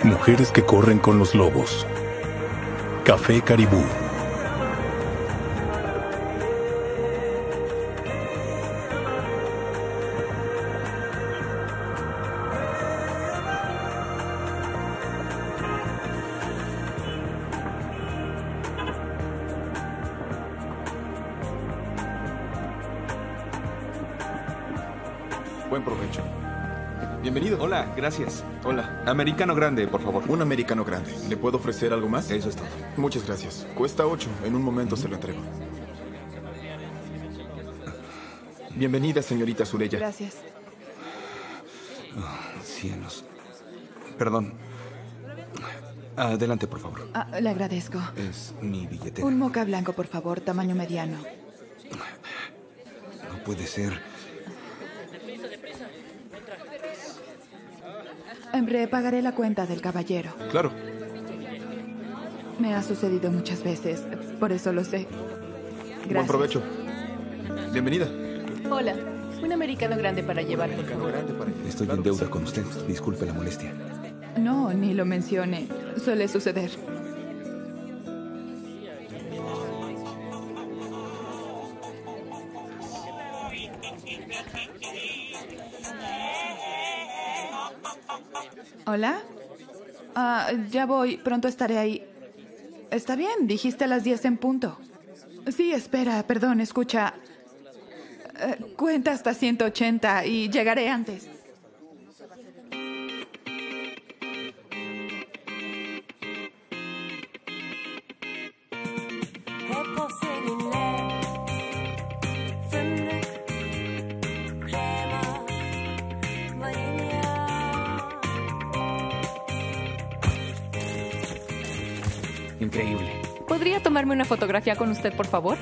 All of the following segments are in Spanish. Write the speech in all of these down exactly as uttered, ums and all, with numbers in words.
Mujeres que corren con los lobos. Café Caribú. Buen provecho. Bienvenido. Hola, gracias. Hola. Americano grande, por favor. Un americano grande. ¿Le puedo ofrecer algo más? Eso es todo. Muchas gracias. Cuesta ocho. En un momento se lo entrego. Bienvenida, señorita Sureya. Gracias. Oh, cielos. Perdón. Adelante, por favor. Ah, le agradezco. Es mi billetera. Un moca blanco, por favor, tamaño mediano. No puede ser. Repagaré la cuenta del caballero. Claro. Me ha sucedido muchas veces, por eso lo sé. Gracias. Buen provecho. Bienvenida. Hola, un americano grande para llevar, por favor. Estoy en deuda con usted. Disculpe la molestia. No, ni lo mencione. Suele suceder. ¿Hola? Ah, ya voy. Pronto estaré ahí. Está bien, dijiste a las diez en punto. Sí, espera, perdón, escucha. Eh, cuenta hasta ciento ochenta y llegaré antes. Increíble. ¿Podría tomarme una fotografía con usted, por favor?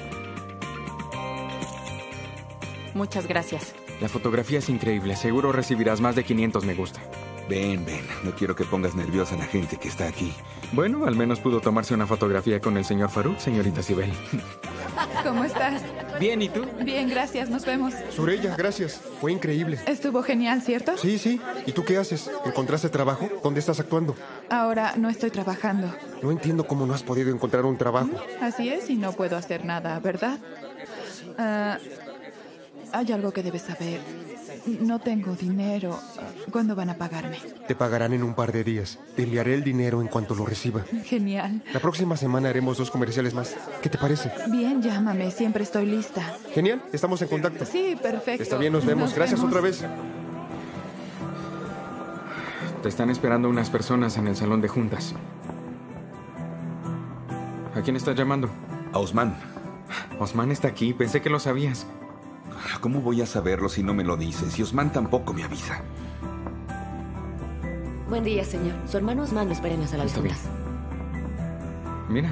Muchas gracias. La fotografía es increíble. Seguro recibirás más de quinientos me gusta. Ven, ven. No quiero que pongas nerviosa a la gente que está aquí. Bueno, al menos pudo tomarse una fotografía con el señor Farouk, señorita Sibel. ¿Cómo estás? Bien, ¿y tú? Bien, gracias. Nos vemos. Sureya, gracias. Fue increíble. Estuvo genial, ¿cierto? Sí, sí. ¿Y tú qué haces? ¿Encontraste trabajo? ¿Dónde estás actuando? Ahora no estoy trabajando. No entiendo cómo no has podido encontrar un trabajo. Así es, y no puedo hacer nada, ¿verdad? Ah, hay algo que debes saber. No tengo dinero. ¿Cuándo van a pagarme? Te pagarán en un par de días. Te enviaré el dinero en cuanto lo reciba. Genial. La próxima semana haremos dos comerciales más. ¿Qué te parece? Bien, llámame. Siempre estoy lista. Genial. Estamos en contacto. Sí, perfecto. Está bien, nos vemos. Nos Gracias vemos. otra vez. Te están esperando unas personas en el salón de juntas. ¿A quién estás llamando? A Osman. Osman está aquí. Pensé que lo sabías. ¿Cómo voy a saberlo si no me lo dices? Y Osman tampoco me avisa. Buen día, señor. Su hermano Osman lo espera en la sala de Está bien. juntas. Mira.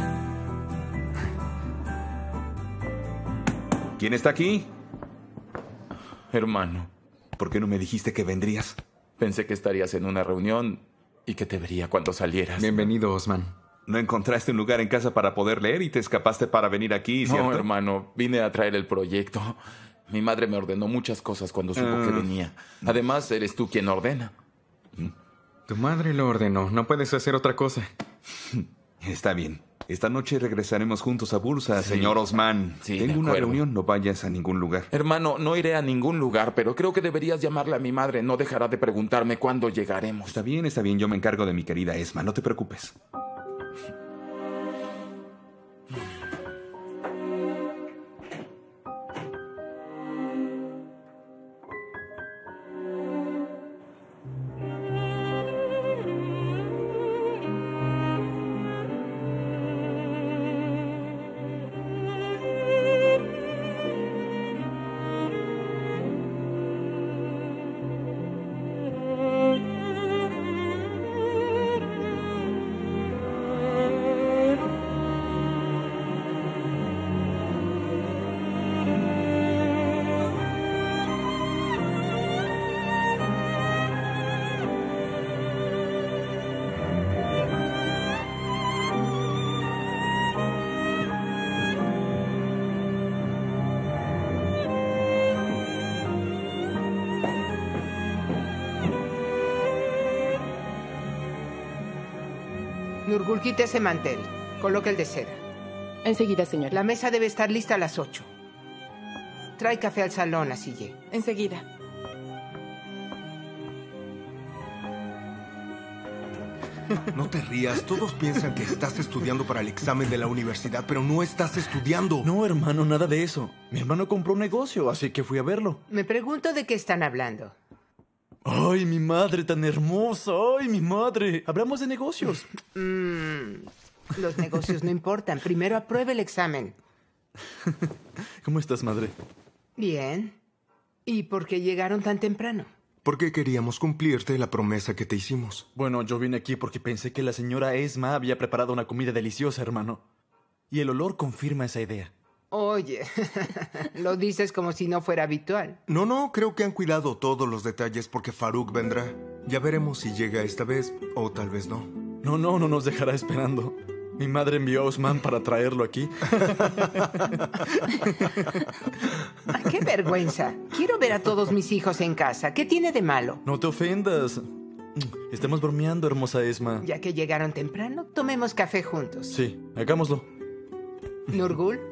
¿Quién está aquí? Hermano, ¿Por qué no me dijiste que vendrías? pensé que estarías en una reunión y que te vería cuando salieras. Bienvenido, Osman. ¿No encontraste un lugar en casa para poder leer y te escapaste para venir aquí, cierto? No, hermano, vine a traer el proyecto. Mi madre me ordenó muchas cosas cuando supo Ah. que venía. Además, eres tú quien ordena. Tu madre lo ordenó. No puedes hacer otra cosa. Está bien. Esta noche regresaremos juntos a Bursa, Sí. señor Osman. Sí, de Tengo una acuerdo. reunión, no vayas a ningún lugar. Hermano, no iré a ningún lugar, pero creo que deberías llamarle a mi madre. No dejará de preguntarme cuándo llegaremos. Está bien, está bien, yo me encargo de mi querida Esma, no te preocupes. Nurgul, quite ese mantel. Coloca el de seda. Enseguida, señora. La mesa debe estar lista a las ocho. Trae café al salón, Asille. Enseguida. No te rías. Todos piensan que estás estudiando para el examen de la universidad, pero no estás estudiando. No, hermano, nada de eso. Mi hermano compró un negocio, así que fui a verlo. Me pregunto de qué están hablando. ¡Ay, mi madre tan hermosa! ¡Ay, mi madre! Hablamos de negocios. Mm, los negocios no importan. Primero apruebe el examen. ¿Cómo estás, madre? Bien. ¿Y por qué llegaron tan temprano? Porque queríamos cumplirte la promesa que te hicimos. Bueno, yo vine aquí porque pensé que la señora Esma había preparado una comida deliciosa, hermano. Y el olor confirma esa idea. Oye, lo dices como si no fuera habitual. No, no, creo que han cuidado todos los detalles porque Farouk vendrá. Ya veremos si llega esta vez o tal vez no. No, no, no nos dejará esperando. Mi madre envió a Osman para traerlo aquí. Ay, ¡qué vergüenza! Quiero ver a todos mis hijos en casa. ¿Qué tiene de malo? No te ofendas. Estamos bromeando, hermosa Esma. Ya que llegaron temprano, tomemos café juntos. Sí, hagámoslo. Nurgul.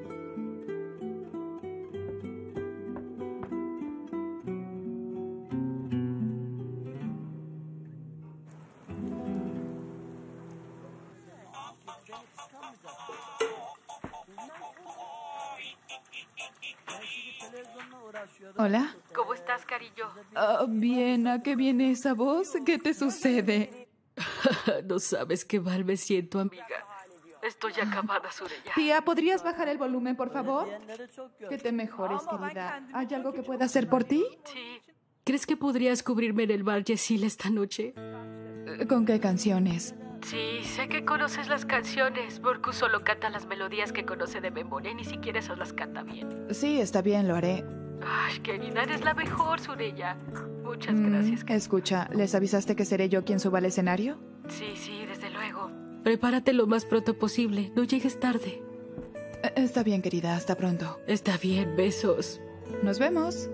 Hola. ¿Cómo estás, cariño? Oh, bien, ¿a qué viene esa voz? ¿Qué te sucede? No sabes qué mal me siento, amiga. Estoy acabada, Sureya. Tía, ¿podrías bajar el volumen, por favor? Que te mejores, querida. ¿Hay algo que pueda hacer por ti? Sí. ¿Crees que podrías cubrirme en el bar Yesil esta noche? ¿Con qué canciones? Sí, sé que conoces las canciones. Borku solo canta las melodías que conoce de memoria y ni siquiera esas las canta bien. Sí, está bien, lo haré. Ay, querida, eres la mejor, Sureya. Muchas Mm, gracias. escucha, ¿les avisaste que seré yo quien suba al escenario? Sí, sí, desde luego. Prepárate lo más pronto posible. No llegues tarde. Eh, Está bien, querida. Hasta pronto. Está bien. Besos. Nos vemos.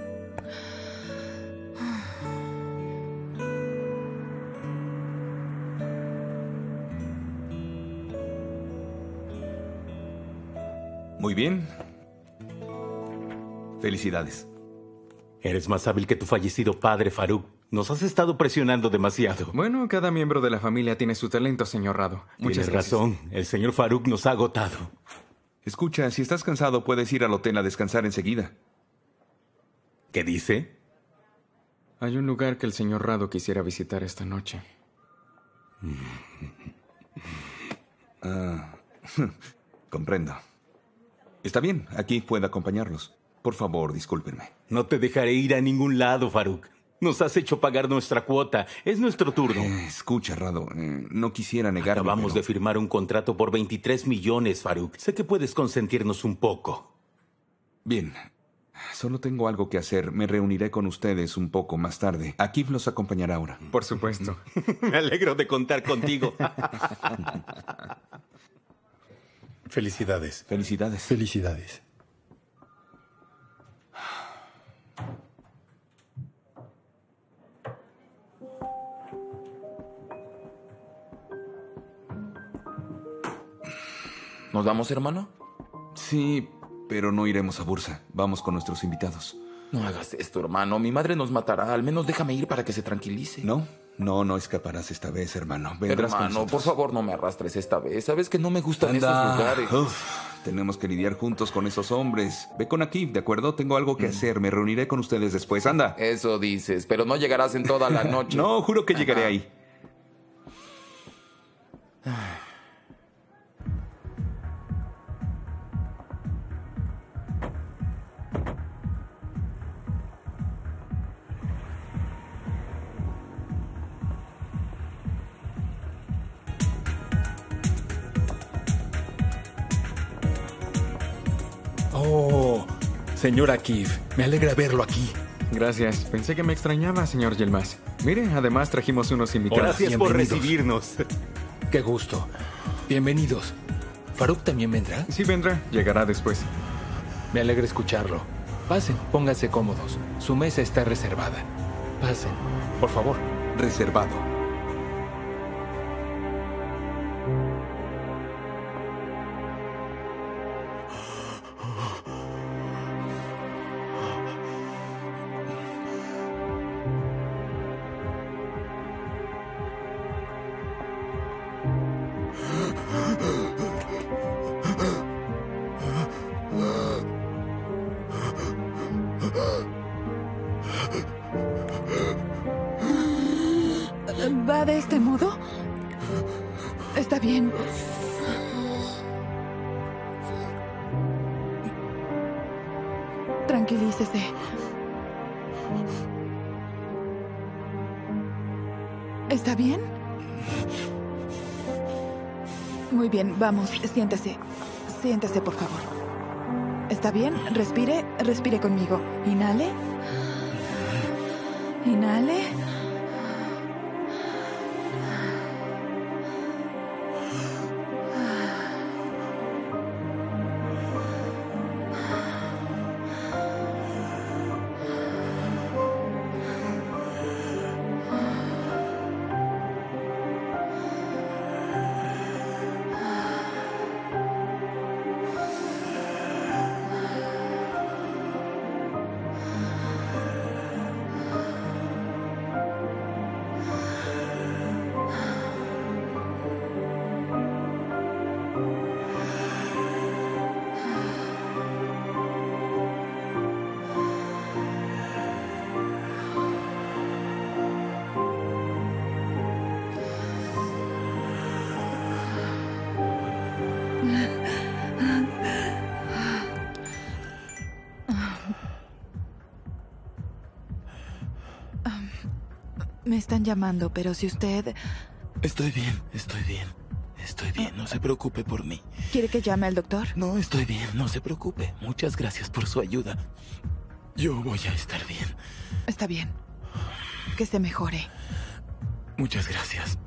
Muy bien. Felicidades. Eres más hábil que tu fallecido padre, Farouk. Nos has estado presionando demasiado. Bueno, cada miembro de la familia tiene su talento, señor Rado. Muchas Tienes gracias. razón. El señor Farouk nos ha agotado. Escucha, si estás cansado, puedes ir al hotel a descansar enseguida. ¿Qué dice? Hay un lugar que el señor Rado quisiera visitar esta noche. Ah, comprendo. Está bien, aquí puede acompañarlos. Por favor, discúlpenme. No te dejaré ir a ningún lado, Farouk. Nos has hecho pagar nuestra cuota. Es nuestro turno. Eh, escucha, Rado, eh, no quisiera negarlo. Acabamos pero... de firmar un contrato por veintitrés millones, Farouk. Sé que puedes consentirnos un poco. Bien. Solo tengo algo que hacer. Me reuniré con ustedes un poco más tarde. Akif los acompañará ahora. Por supuesto. Me alegro de contar contigo. Felicidades. Felicidades. Felicidades. ¿Nos vamos, hermano? Sí, pero no iremos a Bursa. Vamos con nuestros invitados. No hagas esto, hermano. Mi madre nos matará. Al menos déjame ir para que se tranquilice. No, no, no escaparás esta vez, hermano. Vendrás con Hermano, nosotros. por favor, no me arrastres esta vez. Sabes que no me gustan Anda. esos lugares. Uf, tenemos que lidiar juntos con esos hombres. Ve con Akif, ¿de acuerdo? Tengo algo que hacer. Me reuniré con ustedes después. Anda. Eso dices, pero no llegarás en toda la noche. No, juro que llegaré ahí. Oh, señor Akif, me alegra verlo aquí. Gracias. Pensé que me extrañaba, señor Yilmaz. Mire, además trajimos unos invitados. Gracias por recibirnos. Qué gusto. Bienvenidos. ¿Farouk también vendrá? Sí, vendrá. Llegará después. Me alegra escucharlo. Pasen, pónganse cómodos. Su mesa está reservada. Pasen, por favor. Reservado. ¿Va de este modo? Está bien. Tranquilícese. ¿Está bien? Muy bien, vamos, siéntese. Siéntese, por favor. ¿Está bien? Respire, respire conmigo. Inhale. Inhale. Me están llamando, pero si usted... Estoy bien, estoy bien. Estoy bien, no se preocupe por mí. ¿Quiere que llame al doctor? No, estoy bien, no se preocupe. Muchas gracias por su ayuda. Yo voy a estar bien. Está bien. Que se mejore. Muchas gracias.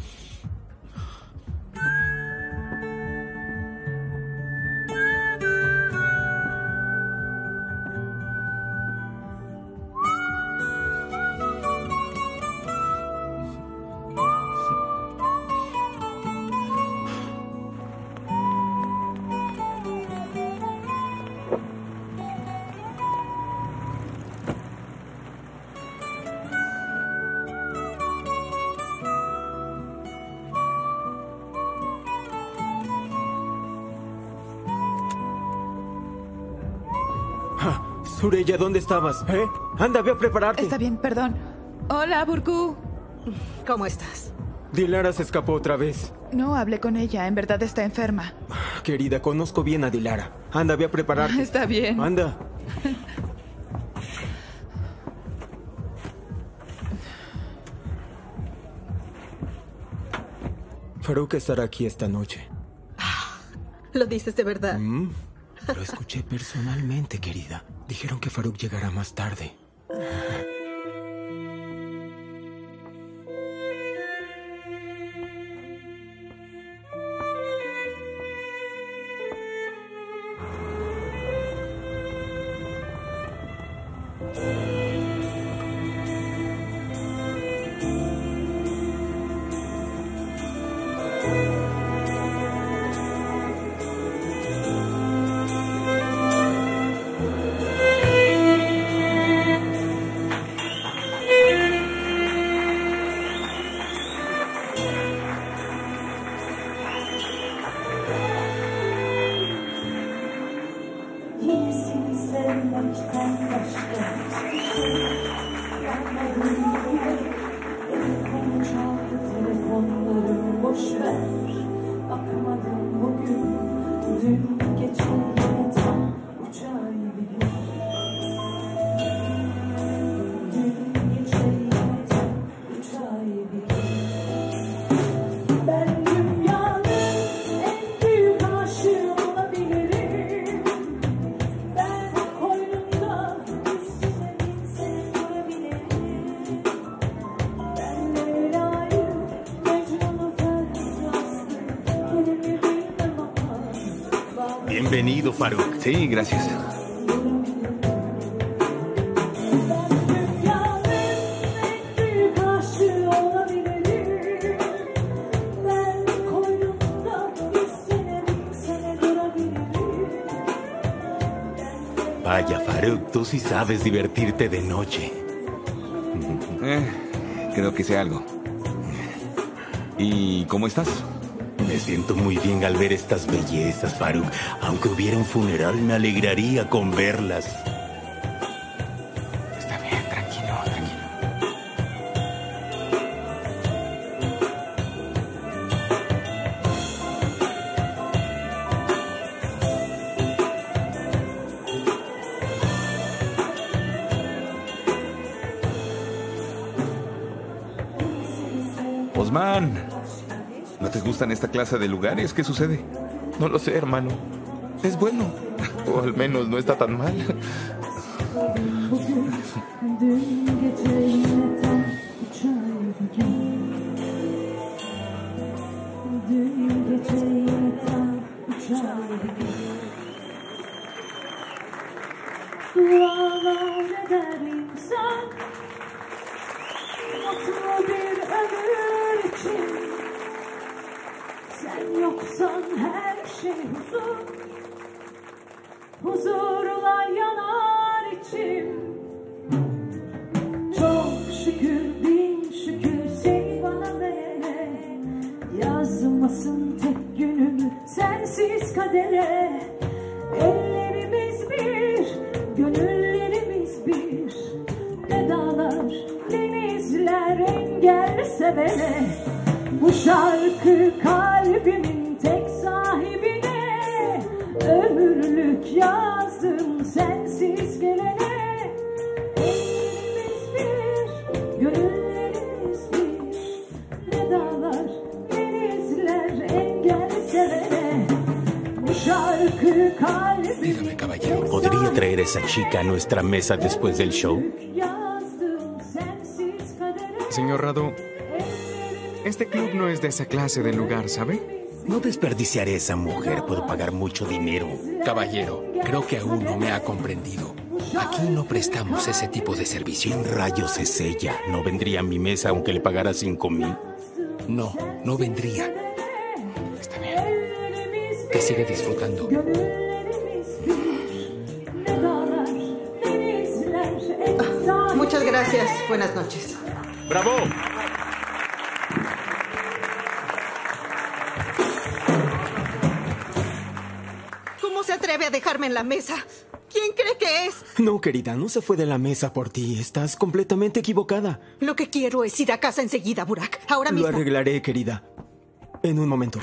Sureya, ¿dónde estabas? ¿Eh? Anda, ve a prepararte. Está bien, perdón. Hola, Burku. ¿Cómo estás? Dilara se escapó otra vez. No, hablé con ella. En verdad está enferma. Querida, conozco bien a Dilara. Anda, ve a prepararte. Está bien. Anda. Faruk estará aquí esta noche. ¿Lo dices de verdad? Mm, lo escuché personalmente, querida. Dijeron que Faruk llegará más tarde. Bienvenido, Faruk. Sí, gracias. Vaya, Faruk, tú sí sabes divertirte de noche. Eh, creo que sé algo. ¿Y cómo estás? Me siento muy bien al ver estas bellezas, Faruk. Aunque hubiera un funeral, me alegraría con verlas. Está bien, tranquilo. Osman, ¿no te gustan esta clase de lugares? ¿Qué sucede? No lo sé, hermano. Es bueno. O al menos no está tan mal. Dualar eder insan mutlu bir ömür için. Sen yoksan her şey huzur, huzurla yanar içim. Çok şükür bin şükür seni bana verene, yazmasın tek günümü sensiz kadere. Ellerimiz bir, gönüllerimiz bir, ne dağlar, denizler engel sevene. Bu şarkı kalbimin tek sahibine, ömürlük yazdım sensiz gelene. Ellerimiz bir, gönüllerimiz bir, ne dağlar, denizler engel sevene. Bu şarkı kalbimin Dígame, caballero, ¿podría traer a esa chica a nuestra mesa después del show? Señor Radu, este club no es de esa clase de lugar, ¿sabe? No desperdiciaré a esa mujer. Puedo pagar mucho dinero. Caballero, creo que aún no me ha comprendido. Aquí no prestamos ese tipo de servicio. ¿Quién rayos es ella? ¿No vendría a mi mesa aunque le pagara cinco mil? No, no vendría. Está bien. Que sigue disfrutando. Ah, muchas gracias. Buenas noches. ¡Bravo! ¿Cómo se atreve a dejarme en la mesa? ¿Quién cree que es? No, querida, no se fue de la mesa por ti. Estás completamente equivocada. Lo que quiero es ir a casa enseguida, Burak. Ahora mismo. Lo arreglaré, querida. En un momento.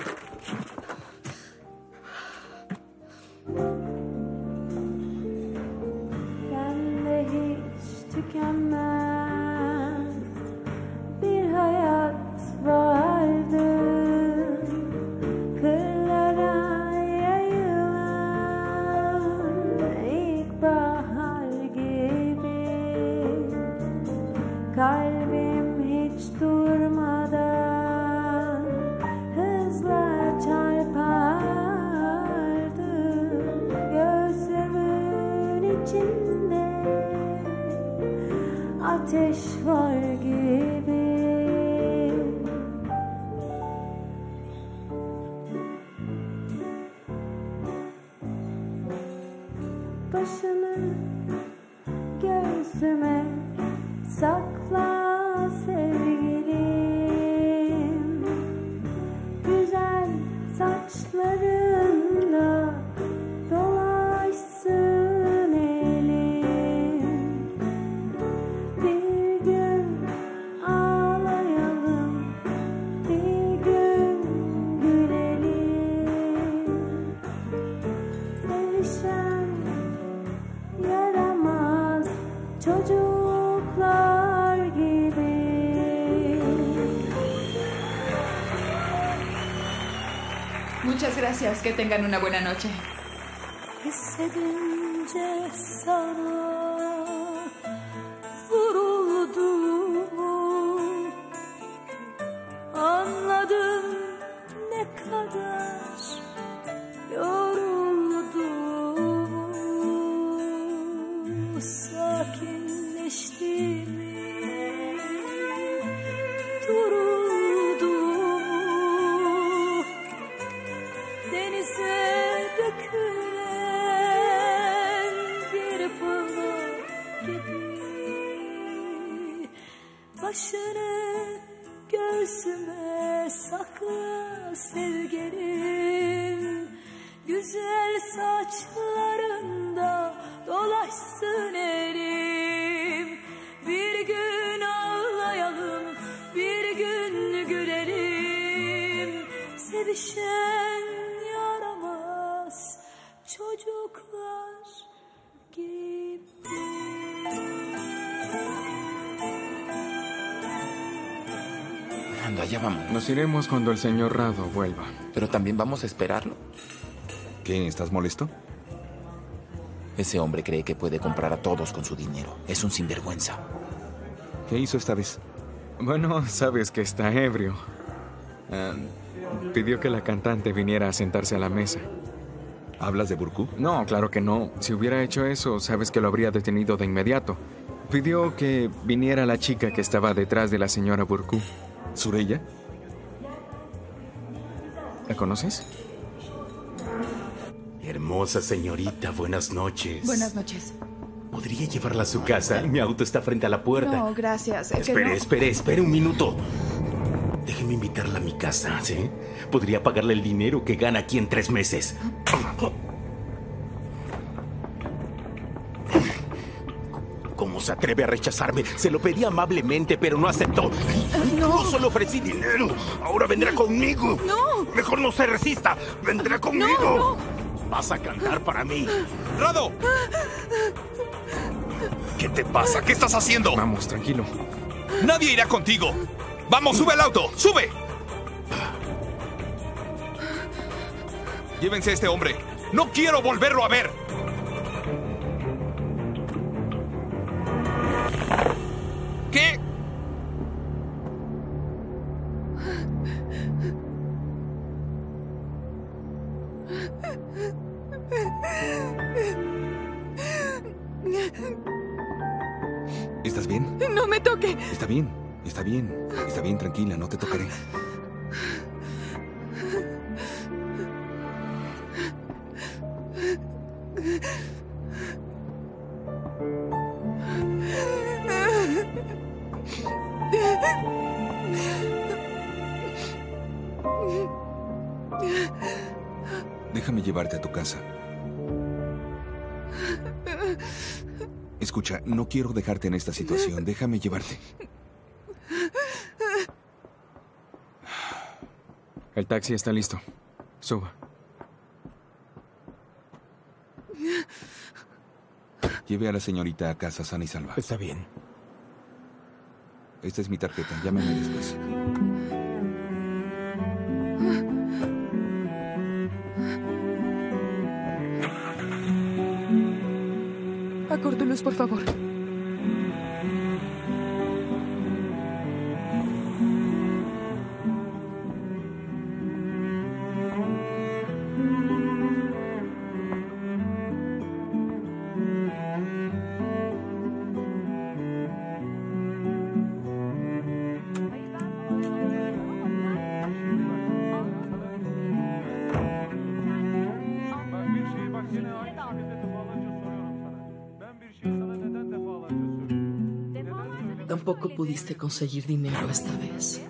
Sende hiç tükenmez bir hayat vardı, kırlara yayılan ilkbahar gibi. Kalbim hiç durmadan hızla çarpardı, gözümün içinde ateş var gibi. Başını göğsüme sakla sevgilim, güzel saçlarında dolaşsın elim. Bir gün ağlayalım, bir gün gülelim. Sevişen yaramaz çocuklar gibi. Muchas gracias. Que tengan una buena noche. Hissedince sana vurulduğumu anladım, ne kadar yorulduğumu, sakinleştiğimi, durulduğumu, denize dökülen bir pınar gibi. Başını göğsüme sakla sevgilim, güzel saçlarında dolaşsın elim. Bir gün ağlayalım, bir gün gülelim. Sevişen yaramaz çocuklar gibi. Anda, ya vamos. Nos iremos cuando el señor Rado vuelva. Pero también vamos a esperarlo. ¿Qué? ¿Estás molesto? Ese hombre cree que puede comprar a todos con su dinero. Es un sinvergüenza. ¿Qué hizo esta vez? Bueno, sabes que está ebrio. Uh, pidió que la cantante viniera a sentarse a la mesa. ¿Hablas de Burku? No, claro que no. Si hubiera hecho eso, sabes que lo habría detenido de inmediato. Pidió que viniera la chica que estaba detrás de la señora Burku. ¿Sureya? ¿La conoces? Hermosa señorita, buenas noches. Buenas noches. ¿Podría llevarla a su casa? Mi auto está frente a la puerta. No, gracias. Es Espere, que no... espere, espere un minuto. Déjeme invitarla a mi casa, ¿sí? Podría pagarle el dinero que gana aquí en tres meses. ¿Cómo se atreve a rechazarme? Se lo pedí amablemente, pero no aceptó. Incluso le ofrecí dinero. Ahora vendrá conmigo. No. Mejor no se resista. Vendrá conmigo. No, no. Vas a cantar para mí. ¡Rado! ¿Qué te pasa? ¿Qué estás haciendo? Vamos, tranquilo. Nadie irá contigo. ¡Vamos, sube al auto! ¡Sube! Llévense a este hombre. ¡No quiero volverlo a ver! ¿Qué? ¿Estás bien? No me toque. Está bien, está bien. Está bien, tranquila, no te tocaré. Déjame llevarte a tu casa. Escucha, no quiero dejarte en esta situación. Déjame llevarte. El taxi está listo. Suba. Lleve a la señorita a casa sana y salva. Está bien. Esta es mi tarjeta. Llámame después. A Cordulus, por favor. Tampoco pudiste conseguir dinero esta vez.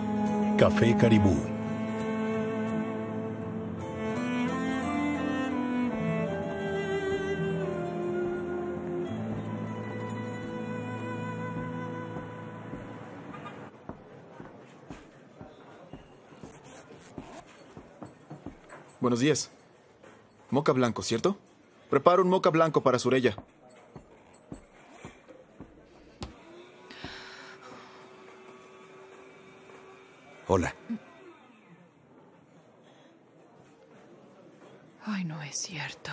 Café Caribú. Buenos días. Moca blanco, ¿cierto? Preparo un moca blanco para Surella. Hola. Ay, no es cierto.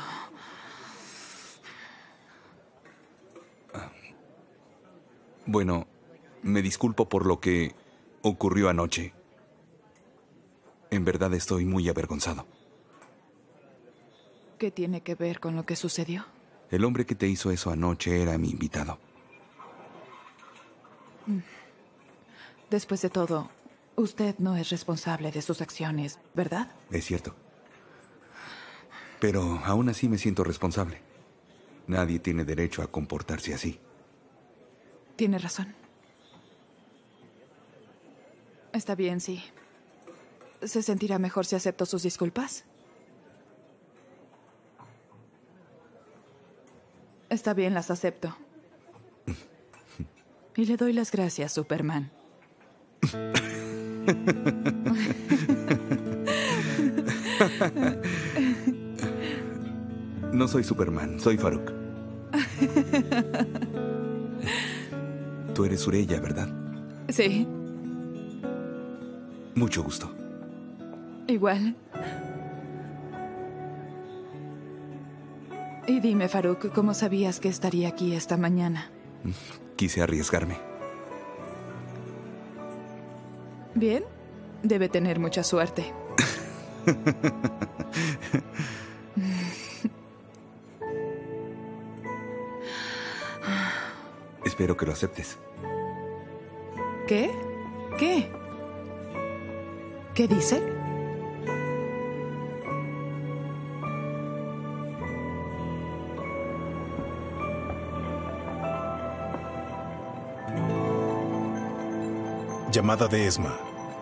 Bueno, me disculpo por lo que ocurrió anoche. En verdad estoy muy avergonzado. ¿Qué tiene que ver con lo que sucedió? El hombre que te hizo eso anoche era mi invitado. Después de todo, usted no es responsable de sus acciones, ¿verdad? Es cierto. Pero aún así me siento responsable. Nadie tiene derecho a comportarse así. Tiene razón. Está bien, sí. ¿Se sentirá mejor si acepto sus disculpas? Está bien, las acepto. Y le doy las gracias, Superman. No soy Superman, soy Farouk. Tú eres Surella, ¿verdad? Sí. Mucho gusto. Igual. Y dime, Farouk, ¿cómo sabías que estaría aquí esta mañana? Quise arriesgarme. Bien. Debe tener mucha suerte. Espero que lo aceptes. ¿Qué? ¿Qué? ¿Qué dice? Llamada de Esma.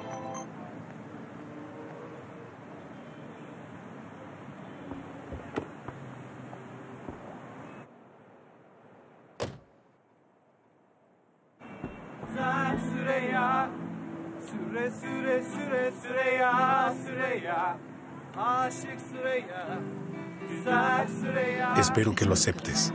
Espero que lo aceptes.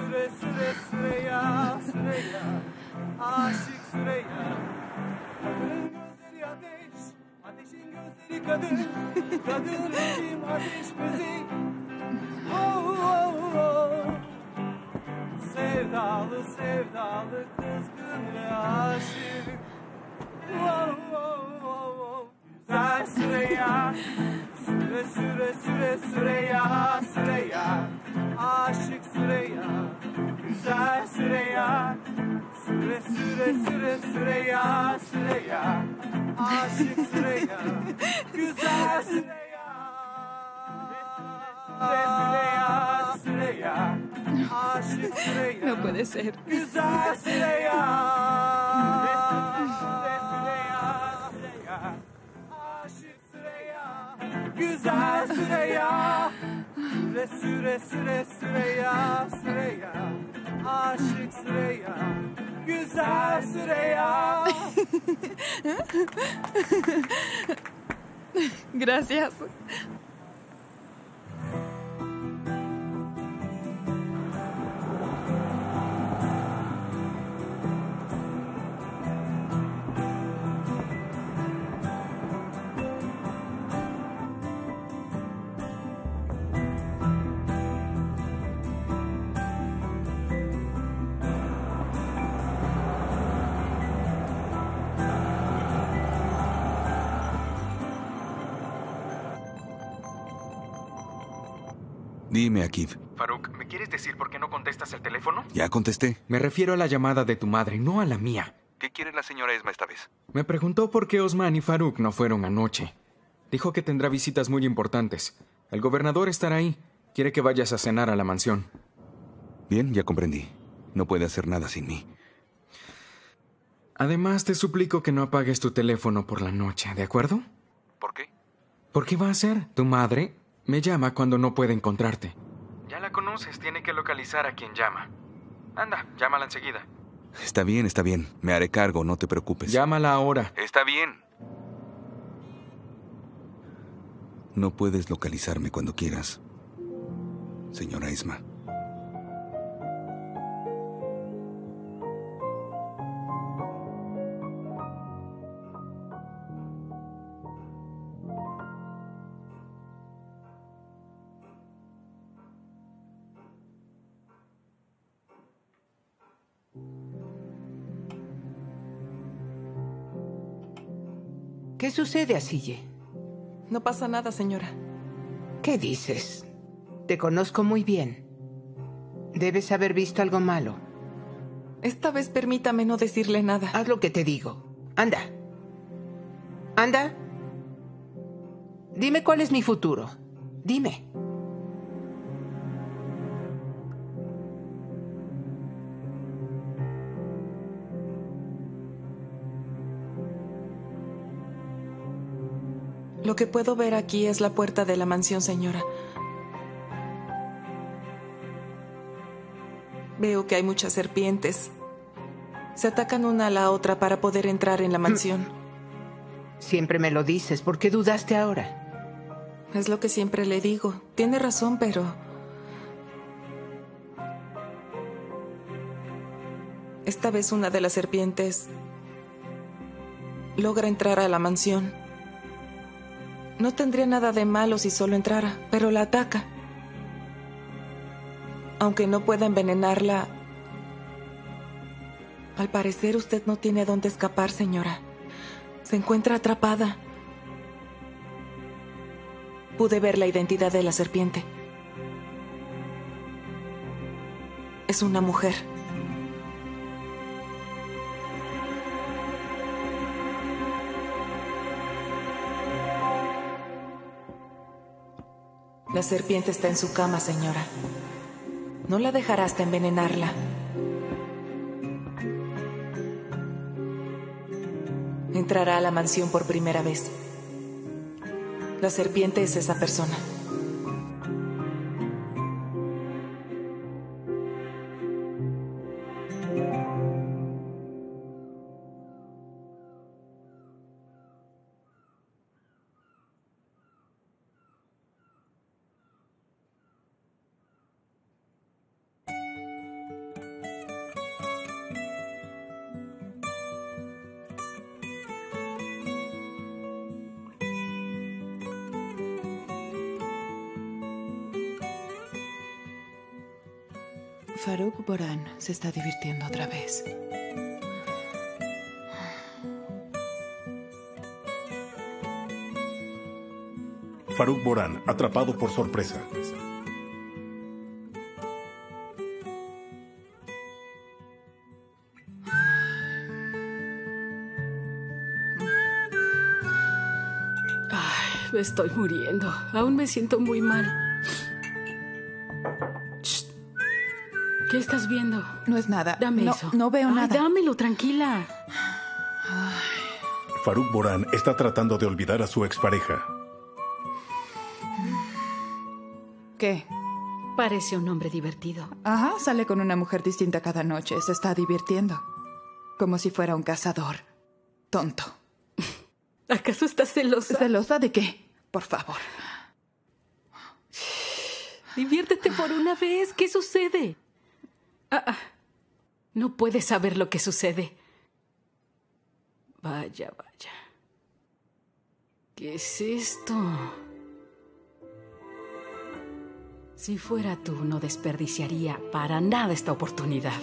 Sevdalı sevdalı kızgın aşık. Güzel Süreyya, süre süre süre Süreyya, Süreyya, aşık Süreyya. Güzel Süreyya, süre süre süre Süreyya, Süreyya, aşık Süreyya. Güzel Süreyya, Süreyya, Süreyya, aşık Süreyya. No puede ser. Güzel Süreyya. Güzel Süreyya, süre süre süre Süreyya, Süreyya, aşık Süreyya, güzel Süreyya. Gracias. Dime, Akif. Farouk, ¿me quieres decir por qué no contestas el teléfono? Ya contesté. Me refiero a la llamada de tu madre, no a la mía. ¿Qué quiere la señora Esma esta vez? Me preguntó por qué Osman y Farouk no fueron anoche. Dijo que tendrá visitas muy importantes. El gobernador estará ahí. Quiere que vayas a cenar a la mansión. Bien, ya comprendí. No puede hacer nada sin mí. Además, te suplico que no apagues tu teléfono por la noche, ¿de acuerdo? ¿Por qué? ¿Por qué va a ser? Tu madre me llama cuando no puede encontrarte. Ya la conoces, tiene que localizar a quien llama. Anda, llámala enseguida. Está bien, está bien. Me haré cargo, no te preocupes. Llámala ahora. Está bien. No puedes localizarme cuando quieras, señora Esma. ¿Qué sucede, Asille? No pasa nada, señora. ¿Qué dices? Te conozco muy bien. Debes haber visto algo malo. Esta vez permítame no decirle nada. Haz lo que te digo. Anda. Anda. Dime cuál es mi futuro. Dime. Lo que puedo ver aquí es la puerta de la mansión, señora. Veo que hay muchas serpientes. Se atacan una a la otra para poder entrar en la mansión. Siempre me lo dices. ¿Por qué dudaste ahora? Es lo que siempre le digo. Tiene razón, pero... esta vez una de las serpientes logra entrar a la mansión. No tendría nada de malo si solo entrara, pero la ataca. Aunque no pueda envenenarla, al parecer usted no tiene dónde escapar, señora. Se encuentra atrapada. Pude ver la identidad de la serpiente. Es una mujer. La serpiente está en su cama, señora. No la dejará hasta envenenarla. Entrará a la mansión por primera vez. La serpiente es esa persona. Faruk Boran se está divirtiendo otra vez. Faruk Boran, atrapado por sorpresa. Ay, me estoy muriendo. Aún me siento muy mal. ¿Qué estás viendo? No es nada. Dame no, eso. No veo Ay, nada. Dámelo, tranquila. Faruk Boran está tratando de olvidar a su expareja. ¿Qué? Parece un hombre divertido. Ajá, sale con una mujer distinta cada noche. Se está divirtiendo. Como si fuera un cazador. Tonto. ¿Acaso estás celosa? ¿Celosa de qué? Por favor. Diviértete por una vez. ¿Qué sucede? Ah, ah. No puedes saber lo que sucede. Vaya, vaya. ¿Qué es esto? Si fuera tú, no desperdiciaría para nada esta oportunidad.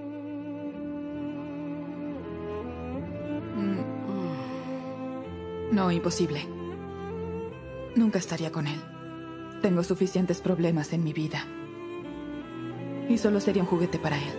No, imposible. Nunca estaría con él. Tengo suficientes problemas en mi vida. Y solo sería un juguete para él.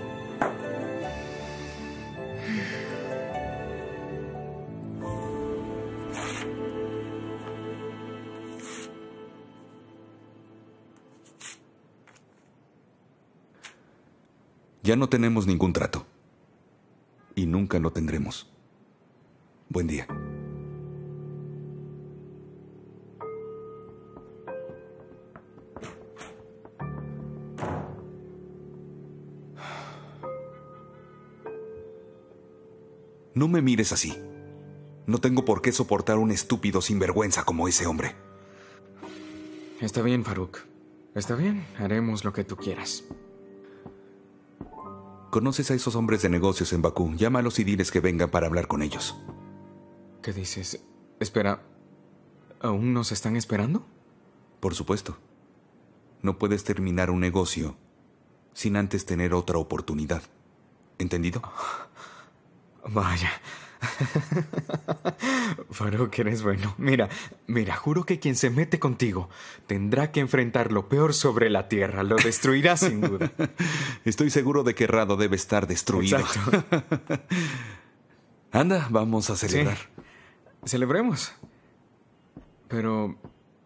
Ya no tenemos ningún trato. Y nunca lo tendremos. Buen día. No me mires así. No tengo por qué soportar un estúpido sinvergüenza como ese hombre. Está bien, Farouk. Está bien, haremos lo que tú quieras. ¿Conoces a esos hombres de negocios en Bakú? Llámalos y diles que vengan para hablar con ellos. ¿Qué dices? Espera, ¿aún nos están esperando? Por supuesto. No puedes terminar un negocio sin antes tener otra oportunidad. ¿Entendido? Vaya. Farouk, eres bueno. Mira, mira, juro que quien se mete contigo tendrá que enfrentar lo peor sobre la tierra. Lo destruirá sin duda. Estoy seguro de que Rado debe estar destruido. Exacto. Anda, vamos a celebrar. Sí. Celebremos. Pero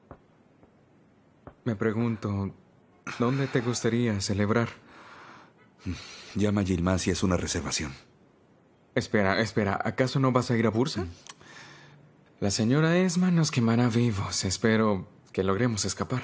me pregunto, ¿dónde te gustaría celebrar? Llama a Yilmaz y es una reservación. Espera, espera, ¿acaso no vas a ir a Bursa? La señora Esma nos quemará vivos. Espero que logremos escapar.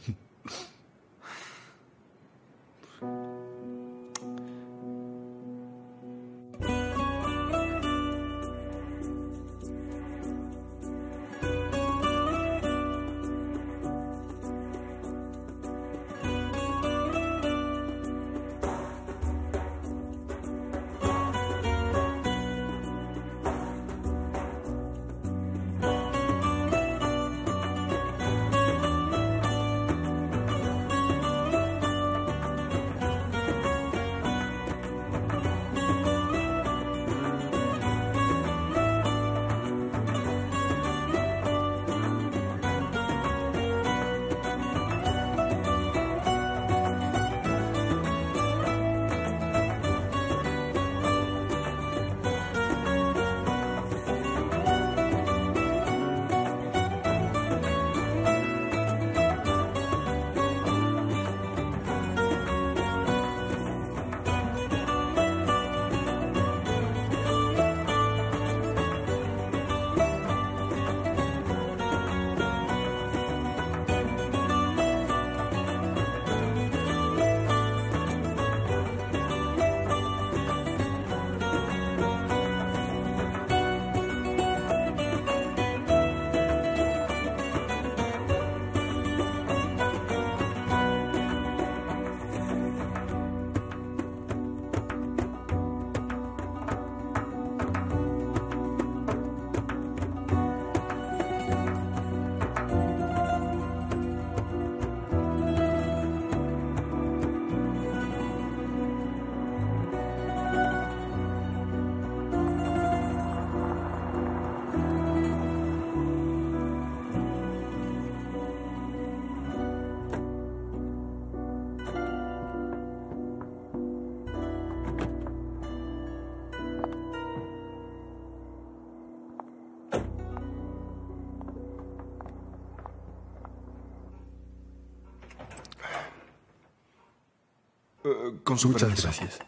Uh, con su Muchas permiso. gracias.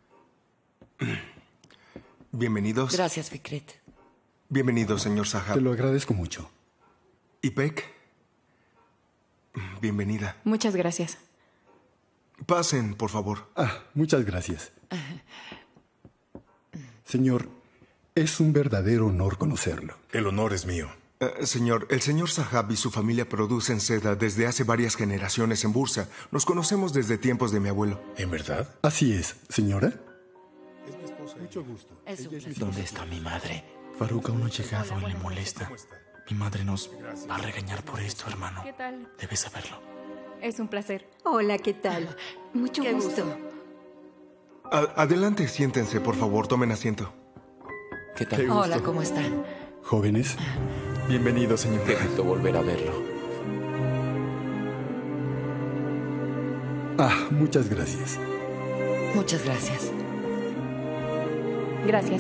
Bienvenidos. Gracias, Fikret. Bienvenido, señor Sahab. Te lo agradezco mucho. Ipek, bienvenida. Muchas gracias. Pasen, por favor. Ah, muchas gracias. Señor, es un verdadero honor conocerlo. El honor es mío. Uh, señor, el señor Sahab y su familia producen seda desde hace varias generaciones en Bursa. Nos conocemos desde tiempos de mi abuelo. ¿En verdad? Así es, señora. Es mi esposa. Mucho gusto. Es un placer. ¿Dónde está mi madre? Farouk aún no ha llegado y le molesta. Mi madre nos va a regañar por esto, hermano. ¿Qué tal? Debes saberlo. Es un placer. Hola, ¿qué tal? Mucho Qué gusto. gusto. A- adelante, siéntense, por favor, tomen asiento. ¿Qué tal? Hola, ¿cómo están? Jóvenes, bienvenido, señor. Qué gusto volver a verlo. Ah, muchas gracias. Muchas gracias. Gracias.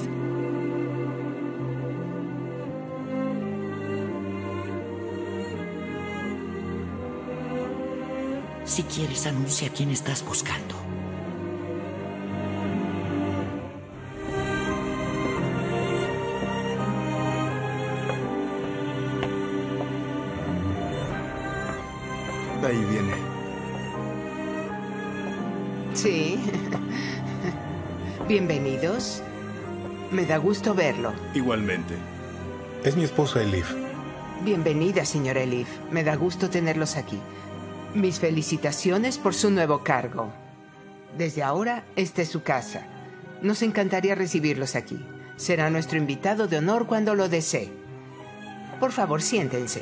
Si quieres, anuncia a quién estás buscando. De ahí viene. Sí. Bienvenidos. Me da gusto verlo. Igualmente. Es mi esposa Elif. Bienvenida, señora Elif. Me da gusto tenerlos aquí. Mis felicitaciones por su nuevo cargo. Desde ahora, esta es su casa. Nos encantaría recibirlos aquí. Será nuestro invitado de honor cuando lo desee. Por favor, siéntense.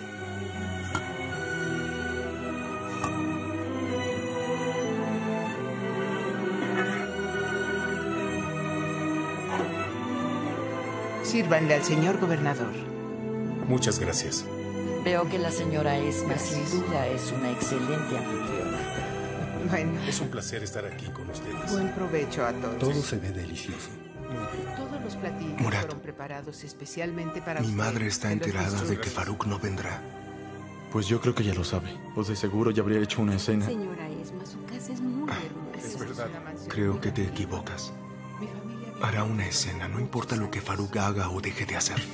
Sírvanle al señor gobernador. Muchas gracias. Veo que la señora Esma sin duda es una excelente anfitriona. Bueno. Es un placer estar aquí con ustedes. Buen provecho a todos. Todo se ve delicioso. Todos los platillos Murat, fueron preparados especialmente para Mi usted. madre está Se los enterada de disfrute. que Faruk no vendrá. Pues yo creo que ya lo sabe. Pues de seguro ya habría hecho una escena. Señora Esma, su casa es muy hermosa. Es verdad. Creo que te equivocas. Hará una escena, no importa lo que Faruk haga o deje de hacer.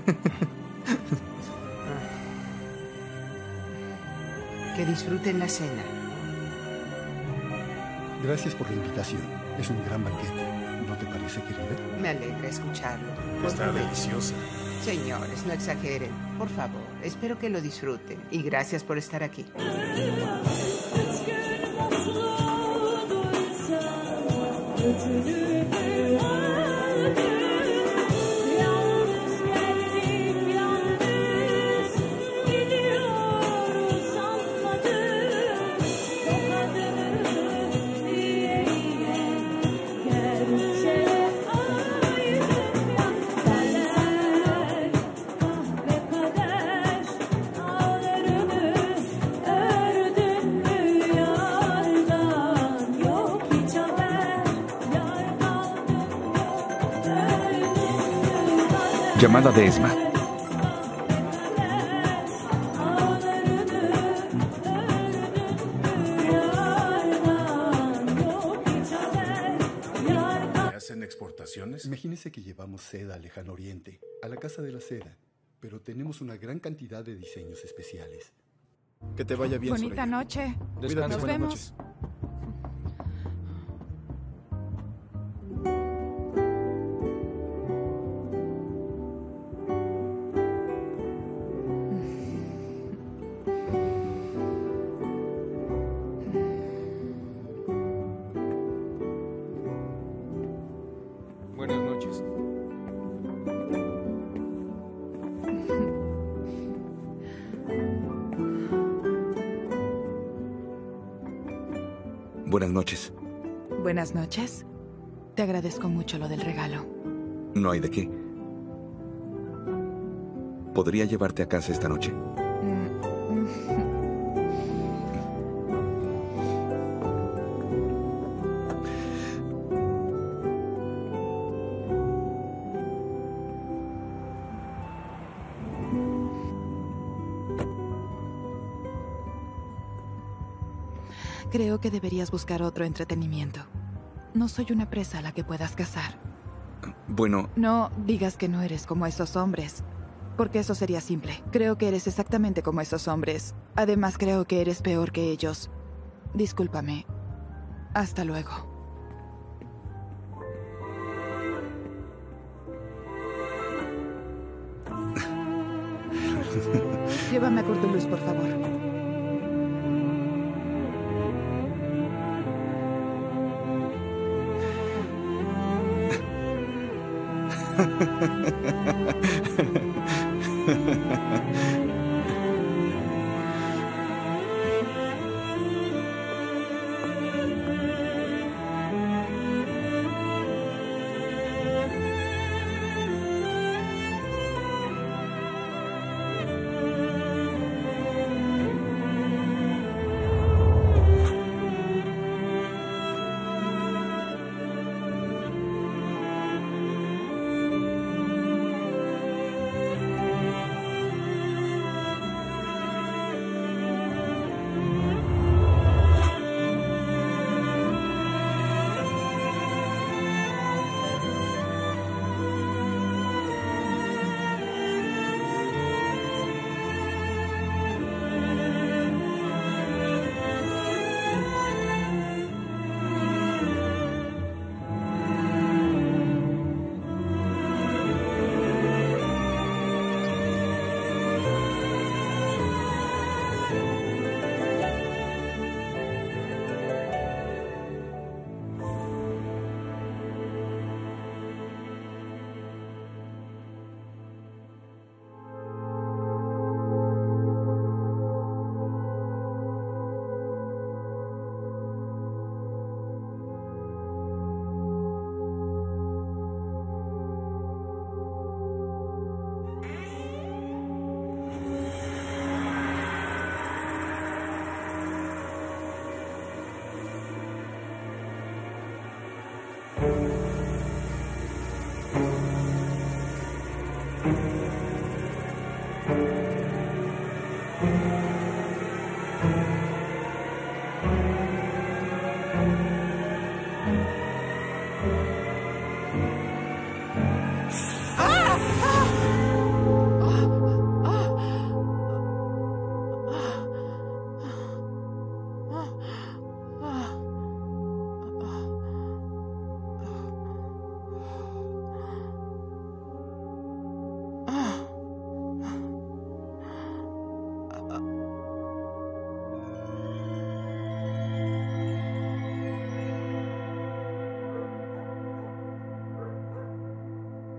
Que disfruten la cena. Gracias por la invitación. Es un gran banquete. ¿No te parece, querida? Me alegra escucharlo. Buen Está provecho. deliciosa. Señores, no exageren. Por favor, espero que lo disfruten. Y gracias por estar aquí. Llamada de Esma. ¿Hacen exportaciones? Imagínese que llevamos seda al lejano oriente, a la Casa de la Seda, pero tenemos una gran cantidad de diseños especiales. Que te vaya bien, Bonita Soraya. noche. Cuídate. Nos Buenas vemos. noches. Buenas noches. Buenas noches. Buenas noches. Te agradezco mucho lo del regalo. No hay de qué. ¿Podría llevarte a casa esta noche? Creo que deberías buscar otro entretenimiento. No soy una presa a la que puedas cazar. Bueno, No digas que no eres como esos hombres, porque eso sería simple. Creo que eres exactamente como esos hombres. Además, creo que eres peor que ellos. Discúlpame. Hasta luego. Llévame a Curtulus, por favor.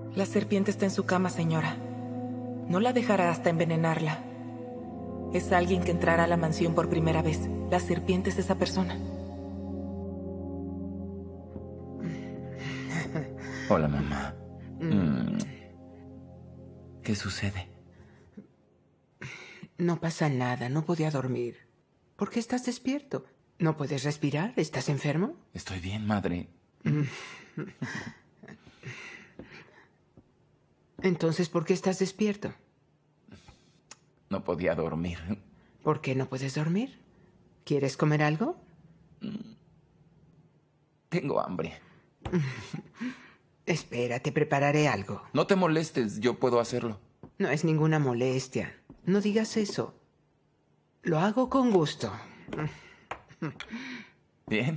La serpiente está en su cama, señora. No la dejará hasta envenenarla. Es alguien que entrará a la mansión por primera vez. La serpiente es esa persona. Hola, mamá. Mm. ¿Qué sucede? No pasa nada, no podía dormir. ¿Por qué estás despierto? ¿No puedes respirar? ¿Estás enfermo? Estoy bien, madre. Entonces, ¿por qué estás despierto? No podía dormir. ¿Por qué no puedes dormir? ¿Quieres comer algo? Tengo hambre. Espera, te prepararé algo. No te molestes, yo puedo hacerlo. No es ninguna molestia. No digas eso. Lo hago con gusto. Bien.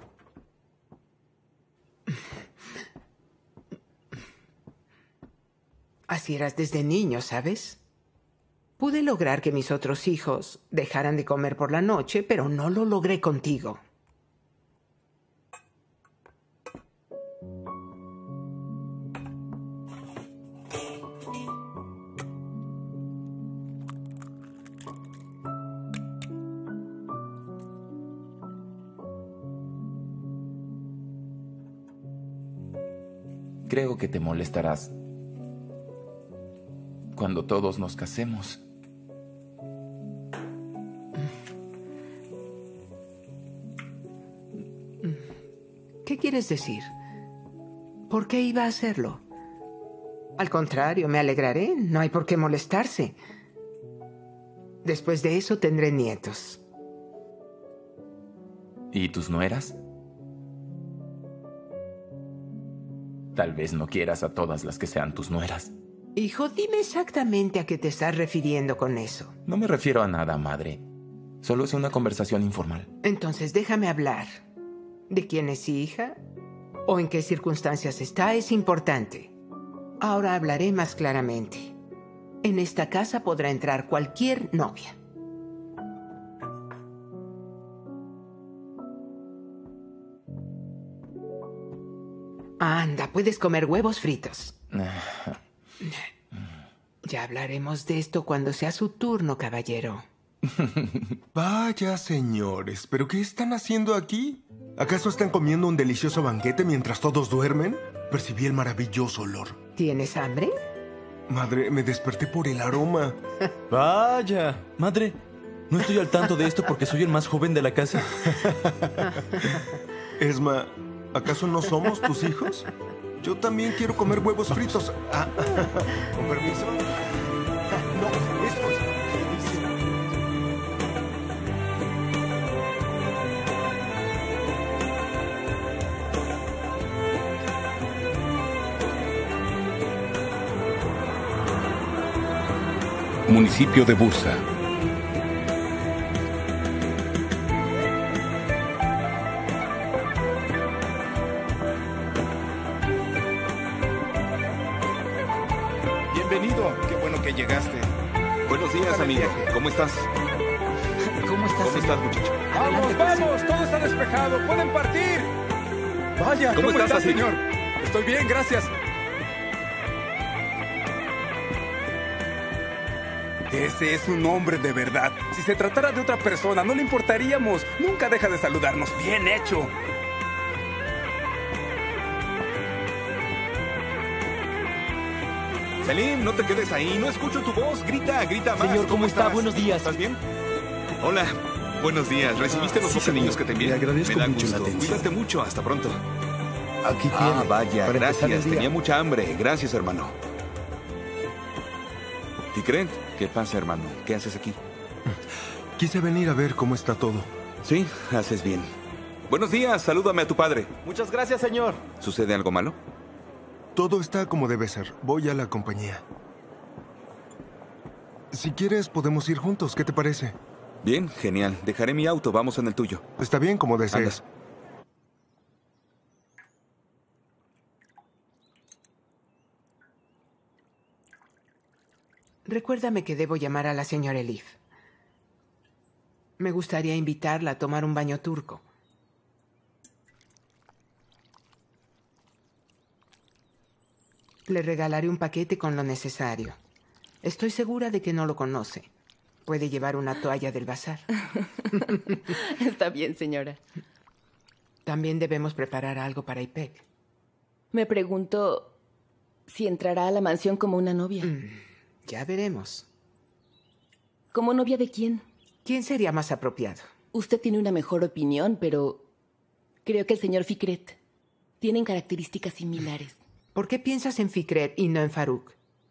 Así eras desde niño, ¿sabes? Pude lograr que mis otros hijos dejaran de comer por la noche, pero no lo logré contigo. Creo que te molestarás cuando todos nos casemos. ¿Qué quieres decir? ¿Por qué iba a hacerlo? Al contrario, me alegraré. No hay por qué molestarse. Después de eso tendré nietos. ¿Y tus nueras? Tal vez no quieras a todas las que sean tus nueras. Hijo, dime exactamente a qué te estás refiriendo con eso. No me refiero a nada, madre. Solo es una conversación informal. Entonces déjame hablar. ¿De quién es hija? ¿O en qué circunstancias está? Es importante. Ahora hablaré más claramente. En esta casa podrá entrar cualquier novia. Anda, puedes comer huevos fritos. Ya hablaremos de esto cuando sea su turno, caballero. Vaya, señores, ¿pero qué están haciendo aquí? ¿Acaso están comiendo un delicioso banquete mientras todos duermen? Percibí el maravilloso olor. ¿Tienes hambre? Madre, me desperté por el aroma. Vaya, madre, no estoy al tanto de esto porque soy el más joven de la casa. Esma, ¿acaso no somos tus hijos? Yo también quiero comer huevos fritos. Ah, ¿con permiso? No, esto es... Municipio de Bursa. Bienvenido, qué bueno que llegaste. Buenos días, amigo. ¿Cómo estás? ¿Cómo estás, ¿Cómo estás, muchacho? ¡Vamos, vamos! ¡Todo está despejado! ¡Pueden partir! Vaya, ¿cómo, ¿cómo estás, estás, señor? Estoy bien, gracias. Ese es un hombre de verdad. Si se tratara de otra persona, no le importaríamos. Nunca deja de saludarnos. ¡Bien hecho! Selim, no te quedes ahí. No escucho tu voz. Grita, grita más. Señor, ¿cómo está? Buenos días. ¿Estás bien? Hola. Buenos días. ¿Recibiste los sí, bocadillos que te envié? Le agradezco Me da mucho gusto. la atención. Cuídate mucho. Hasta pronto. Aquí Ah, tiene. vaya. para empezar el Gracias. día. Tenía mucha hambre. Gracias, hermano. ¿Y creen? ¿Qué pasa, hermano? ¿Qué haces aquí? Quise venir a ver cómo está todo. Sí, haces bien. Buenos días. Salúdame a tu padre. Muchas gracias, señor. ¿Sucede algo malo? Todo está como debe ser. Voy a la compañía. Si quieres, podemos ir juntos. ¿Qué te parece? Bien, genial. Dejaré mi auto. Vamos en el tuyo. Está bien, como desees. Anda. Recuérdame que debo llamar a la señora Elif. Me gustaría invitarla a tomar un baño turco. Le regalaré un paquete con lo necesario. Estoy segura de que no lo conoce. Puede llevar una toalla del bazar. Está bien, señora. También debemos preparar algo para Ipek. Me pregunto si entrará a la mansión como una novia. Mm, ya veremos. ¿Como novia de quién? ¿Quién sería más apropiado? Usted tiene una mejor opinión, pero creo que el señor Fikret. Tienen características similares. ¿Por qué piensas en Fikret y no en Farouk?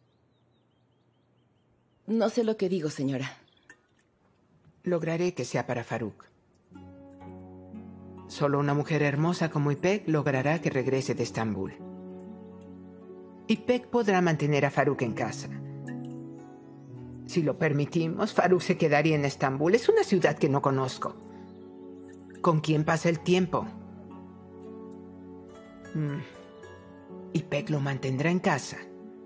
No sé lo que digo, señora. Lograré que sea para Farouk. Solo una mujer hermosa como Ipek logrará que regrese de Estambul. Ipek podrá mantener a Farouk en casa. Si lo permitimos, Farouk se quedaría en Estambul. Es una ciudad que no conozco. ¿Con quién pasa el tiempo? Mm. Ipek lo mantendrá en casa.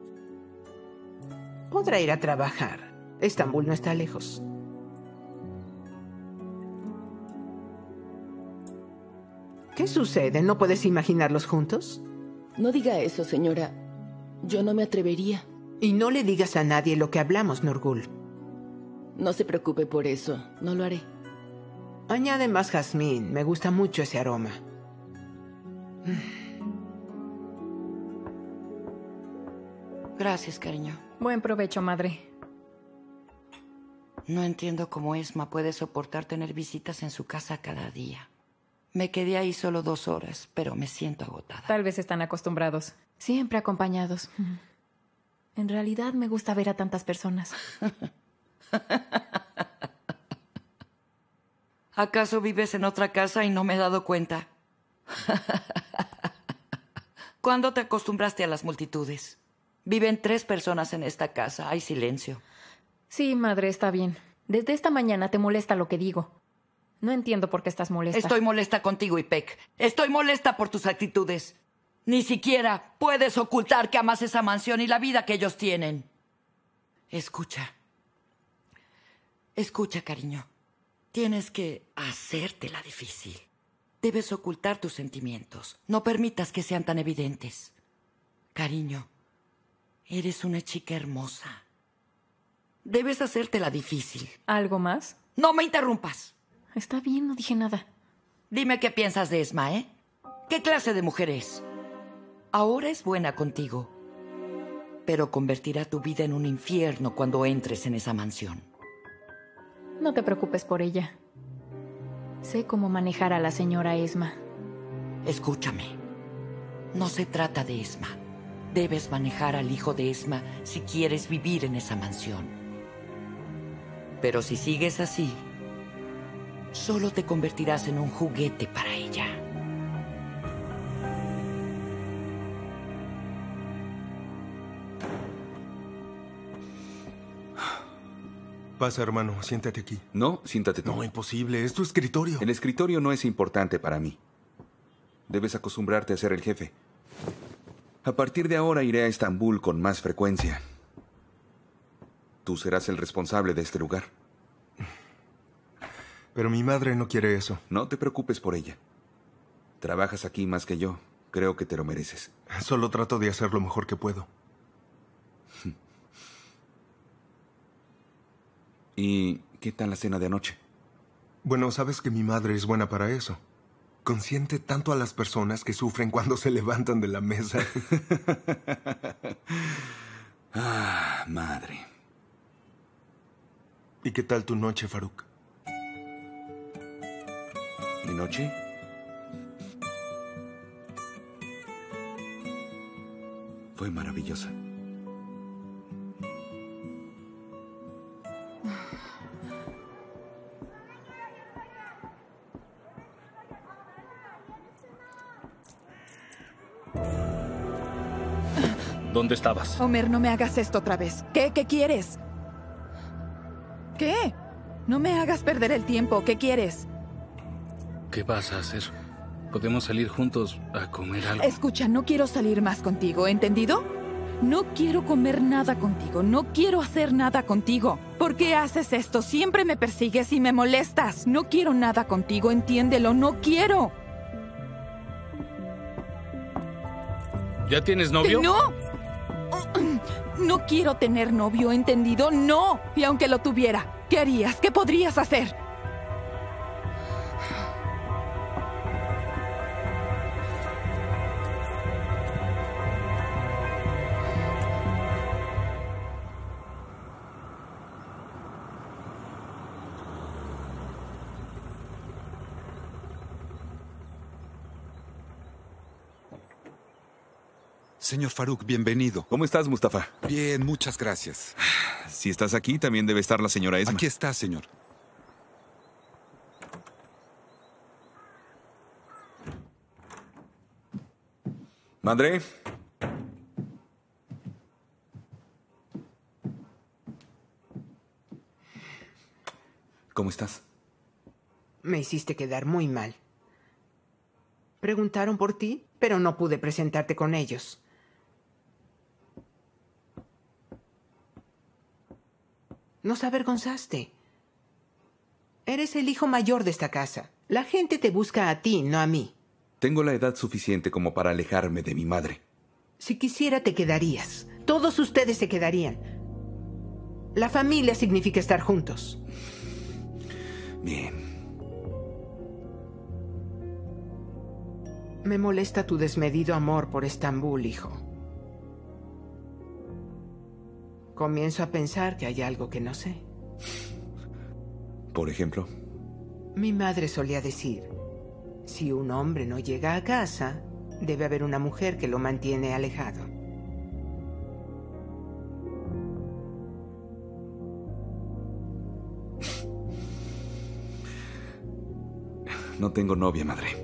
Podrá ir a trabajar. Estambul no está lejos. ¿Qué sucede? ¿No puedes imaginarlos juntos? No diga eso, señora. Yo no me atrevería. Y no le digas a nadie lo que hablamos, Nurgul. No se preocupe por eso. No lo haré. Añade más jazmín. Me gusta mucho ese aroma. Gracias, cariño. Buen provecho, madre. No entiendo cómo Esma puede soportar tener visitas en su casa cada día. Me quedé ahí solo dos horas, pero me siento agotada. Tal vez están acostumbrados. Siempre acompañados. En realidad me gusta ver a tantas personas. ¿Acaso vives en otra casa y no me he dado cuenta? ¿Cuándo te acostumbraste a las multitudes? Viven tres personas en esta casa. Hay silencio. Sí, madre, está bien. Desde esta mañana te molesta lo que digo. No entiendo por qué estás molesta. Estoy molesta contigo, Ipek. Estoy molesta por tus actitudes. Ni siquiera puedes ocultar que amas esa mansión y la vida que ellos tienen. Escucha. Escucha, cariño. Tienes que hacértela difícil. Debes ocultar tus sentimientos. No permitas que sean tan evidentes. Cariño, eres una chica hermosa. Debes hacértela difícil. ¿Algo más? No me interrumpas. Está bien, no dije nada. Dime qué piensas de Esma, ¿eh? ¿Qué clase de mujer es? Ahora es buena contigo, pero convertirá tu vida en un infierno cuando entres en esa mansión. No te preocupes por ella. Sé cómo manejar a la señora Esma. Escúchame. No se trata de Esma. Debes manejar al hijo de Esma si quieres vivir en esa mansión. Pero si sigues así, solo te convertirás en un juguete para ella. Pasa, hermano, siéntate aquí. No, siéntate tú. No, imposible, es tu escritorio. El escritorio no es importante para mí. Debes acostumbrarte a ser el jefe. A partir de ahora iré a Estambul con más frecuencia. Tú serás el responsable de este lugar. Pero mi madre no quiere eso. No te preocupes por ella. Trabajas aquí más que yo. Creo que te lo mereces. Solo trato de hacer lo mejor que puedo. ¿Y qué tal la cena de anoche? Bueno, sabes que mi madre es buena para eso. Consiente tanto a las personas que sufren cuando se levantan de la mesa. Ah, madre. ¿Y qué tal tu noche, Farouk? ¿Mi noche? Fue maravillosa. ¿Dónde estabas? Homer, no me hagas esto otra vez. ¿Qué? ¿Qué quieres? ¿Qué? No me hagas perder el tiempo. ¿Qué quieres? ¿Qué vas a hacer? Podemos salir juntos a comer algo. Escucha, no quiero salir más contigo, ¿entendido? No quiero comer nada contigo. No quiero hacer nada contigo. ¿Por qué haces esto? Siempre me persigues y me molestas. No quiero nada contigo, entiéndelo. No quiero. ¿Ya tienes novio? ¡No! No quiero tener novio, ¿entendido? No. Y aunque lo tuviera, ¿qué harías? ¿Qué podrías hacer? Señor Farouk, bienvenido. ¿Cómo estás, Mustafa? Bien, muchas gracias. Si estás aquí, también debe estar la señora Esma. Aquí está, señor. Madre. ¿Cómo estás? Me hiciste quedar muy mal. Preguntaron por ti, pero no pude presentarte con ellos. Nos avergonzaste. Eres el hijo mayor de esta casa. La gente te busca a ti, no a mí. Tengo la edad suficiente como para alejarme de mi madre. Si quisiera, te quedarías. Todos ustedes se quedarían. La familia significa estar juntos. Bien. Me molesta tu desmedido amor por Estambul, hijo. Comienzo a pensar que hay algo que no sé. Por ejemplo. Mi madre solía decir, si un hombre no llega a casa, debe haber una mujer que lo mantiene alejado. No tengo novia, madre.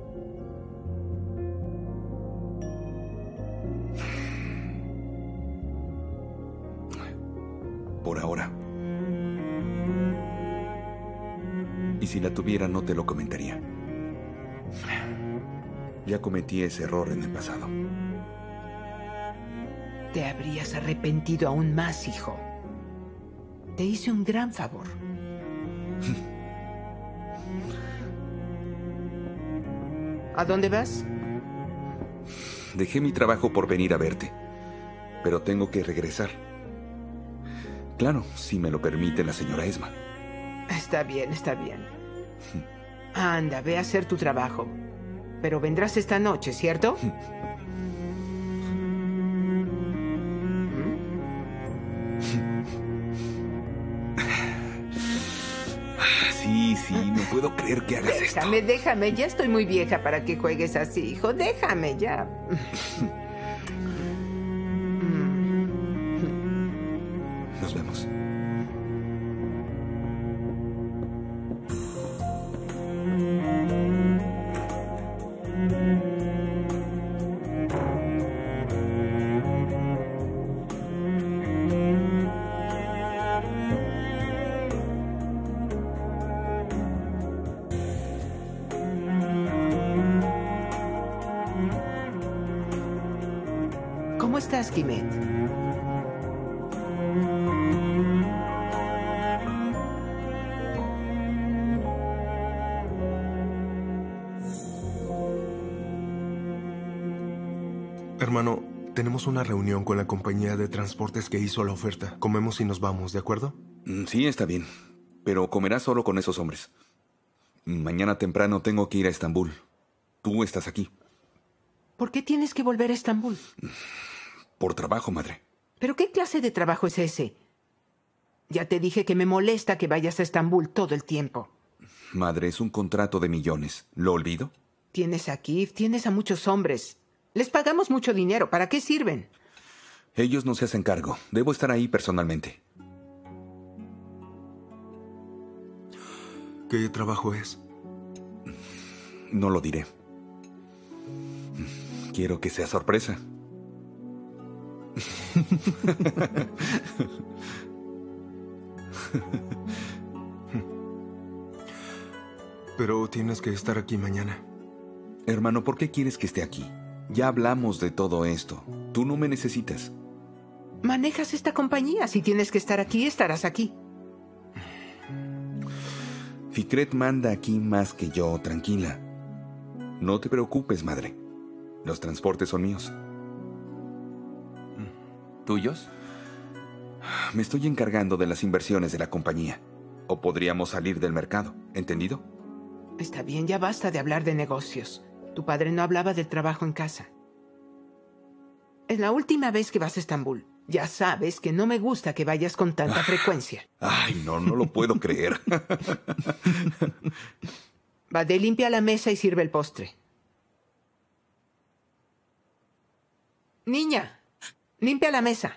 Por ahora. Y si la tuviera, no te lo comentaría. Ya cometí ese error en el pasado. Te habrías arrepentido aún más, hijo. Te hice un gran favor. ¿A dónde vas? Dejé mi trabajo por venir a verte, pero tengo que regresar. Claro, si me lo permite la señora Esma. Está bien, está bien. Anda, ve a hacer tu trabajo. Pero vendrás esta noche, ¿cierto? Sí, sí, no puedo creer que hagas esto. Déjame, déjame. Ya estoy muy vieja para que juegues así, hijo. Déjame ya. Nos vemos. ¿Cómo estás, Kimet? Hermano, tenemos una reunión con la compañía de transportes que hizo la oferta. Comemos y nos vamos, ¿de acuerdo? Sí, está bien. Pero comerás solo con esos hombres. Mañana temprano tengo que ir a Estambul. Tú estás aquí. ¿Por qué tienes que volver a Estambul? Por trabajo, madre. ¿Pero qué clase de trabajo es ese? Ya te dije que me molesta que vayas a Estambul todo el tiempo. Madre, es un contrato de millones. ¿Lo olvido? Tienes a Kif, tienes a muchos hombres. Les pagamos mucho dinero. ¿Para qué sirven? Ellos no se hacen cargo. Debo estar ahí personalmente. ¿Qué trabajo es? No lo diré. Quiero que sea sorpresa. Pero tienes que estar aquí mañana. Hermano, ¿por qué quieres que esté aquí? Ya hablamos de todo esto. Tú no me necesitas. Manejas esta compañía. Si tienes que estar aquí, estarás aquí. Fikret manda aquí más que yo, tranquila. No te preocupes, madre. Los transportes son míos. ¿Tuyos? Me estoy encargando de las inversiones de la compañía. O podríamos salir del mercado, ¿entendido? Está bien, ya basta de hablar de negocios. Tu padre no hablaba del trabajo en casa. Es la última vez que vas a Estambul. Ya sabes que no me gusta que vayas con tanta frecuencia. Ay, no, no lo puedo creer. Vade, limpia la mesa y sirve el postre. Niña, limpia la mesa.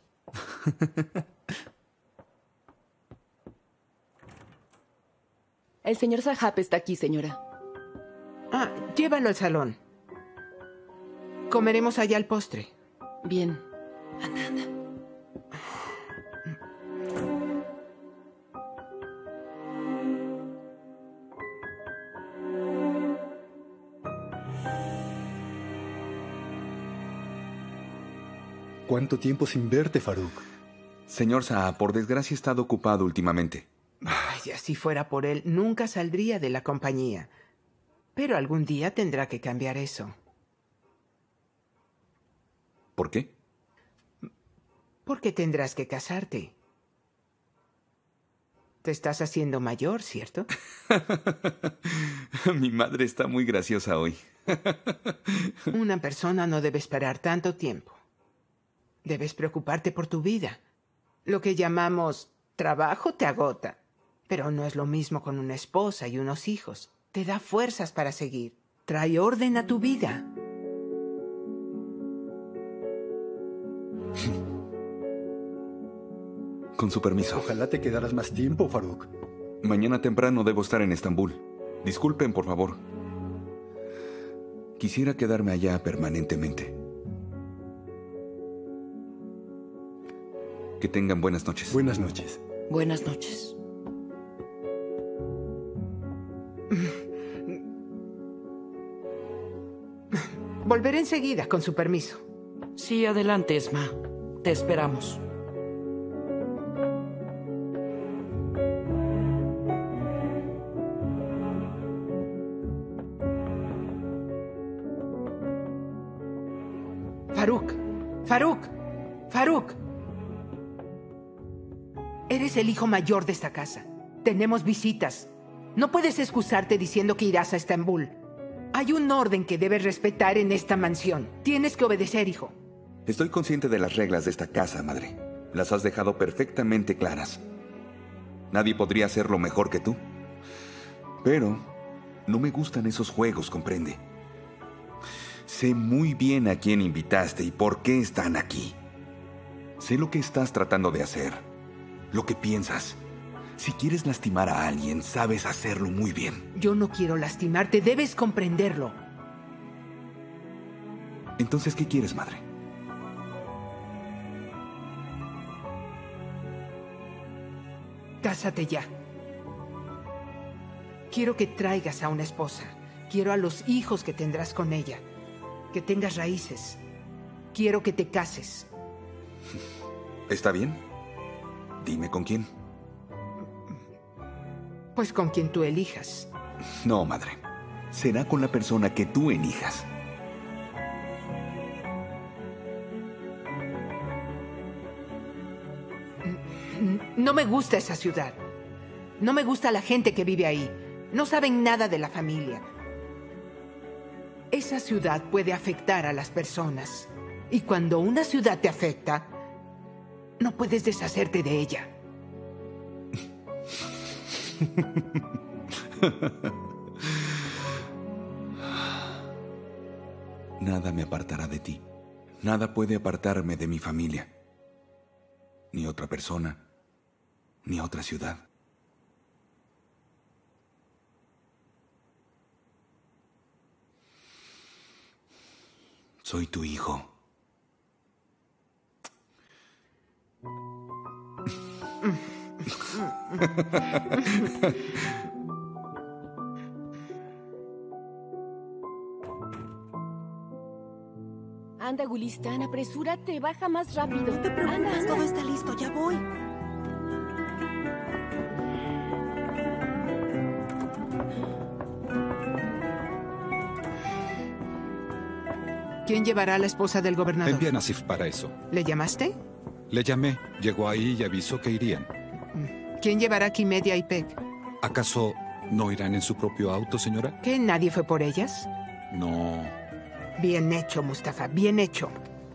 El señor Sahab está aquí, señora. Ah, llévalo al salón. Comeremos allá el postre. Bien. Anda, anda. ¿Cuánto tiempo sin verte, Farouk? Señor Saab, por desgracia he estado ocupado últimamente. Ay, si así fuera por él, nunca saldría de la compañía. Pero algún día tendrá que cambiar eso. ¿Por qué? Porque tendrás que casarte. Te estás haciendo mayor, ¿cierto? Mi madre está muy graciosa hoy. Una persona no debe esperar tanto tiempo. Debes preocuparte por tu vida. Lo que llamamos trabajo te agota. Pero no es lo mismo con una esposa y unos hijos. Te da fuerzas para seguir. Trae orden a tu vida. Con su permiso. Ojalá te quedaras más tiempo, Farouk. Mañana temprano debo estar en Estambul. Disculpen, por favor. Quisiera quedarme allá permanentemente. Que tengan buenas noches. Buenas noches. Buenas noches. Volveré enseguida, con su permiso. Sí, adelante, Esma. Te esperamos. Farouk, Farouk, Farouk. Eres el hijo mayor de esta casa. Tenemos visitas. No puedes excusarte diciendo que irás a Estambul. Hay un orden que debes respetar en esta mansión. Tienes que obedecer, hijo. Estoy consciente de las reglas de esta casa, madre. Las has dejado perfectamente claras. Nadie podría hacerlo mejor que tú. Pero no me gustan esos juegos, comprende. Sé muy bien a quién invitaste y por qué están aquí. Sé lo que estás tratando de hacer, lo que piensas. Si quieres lastimar a alguien, sabes hacerlo muy bien. Yo no quiero lastimarte, debes comprenderlo. Entonces, ¿qué quieres, madre? Cásate ya. Quiero que traigas a una esposa. Quiero a los hijos que tendrás con ella. Que tengas raíces. Quiero que te cases. ¿Está bien? Dime con quién. Pues con quien tú elijas. No, madre. Será con la persona que tú elijas. No me gusta esa ciudad. No me gusta la gente que vive ahí. No saben nada de la familia. Esa ciudad puede afectar a las personas. Y cuando una ciudad te afecta, no puedes deshacerte de ella. Nada me apartará de ti. Nada puede apartarme de mi familia. Ni otra persona, ni otra ciudad. Soy tu hijo. Anda, Gulistán, apresúrate, baja más rápido. No te preocupes, anda, anda. todo está listo, ya voy. ¿Quién llevará a la esposa del gobernador? Envía a Nasif para eso. ¿Le llamaste? Le llamé, llegó ahí y avisó que irían. ¿Quién llevará a Kimedia y Peck? ¿Acaso no irán en su propio auto, señora? ¿Qué? ¿Nadie fue por ellas? No. Bien hecho, Mustafa, bien hecho.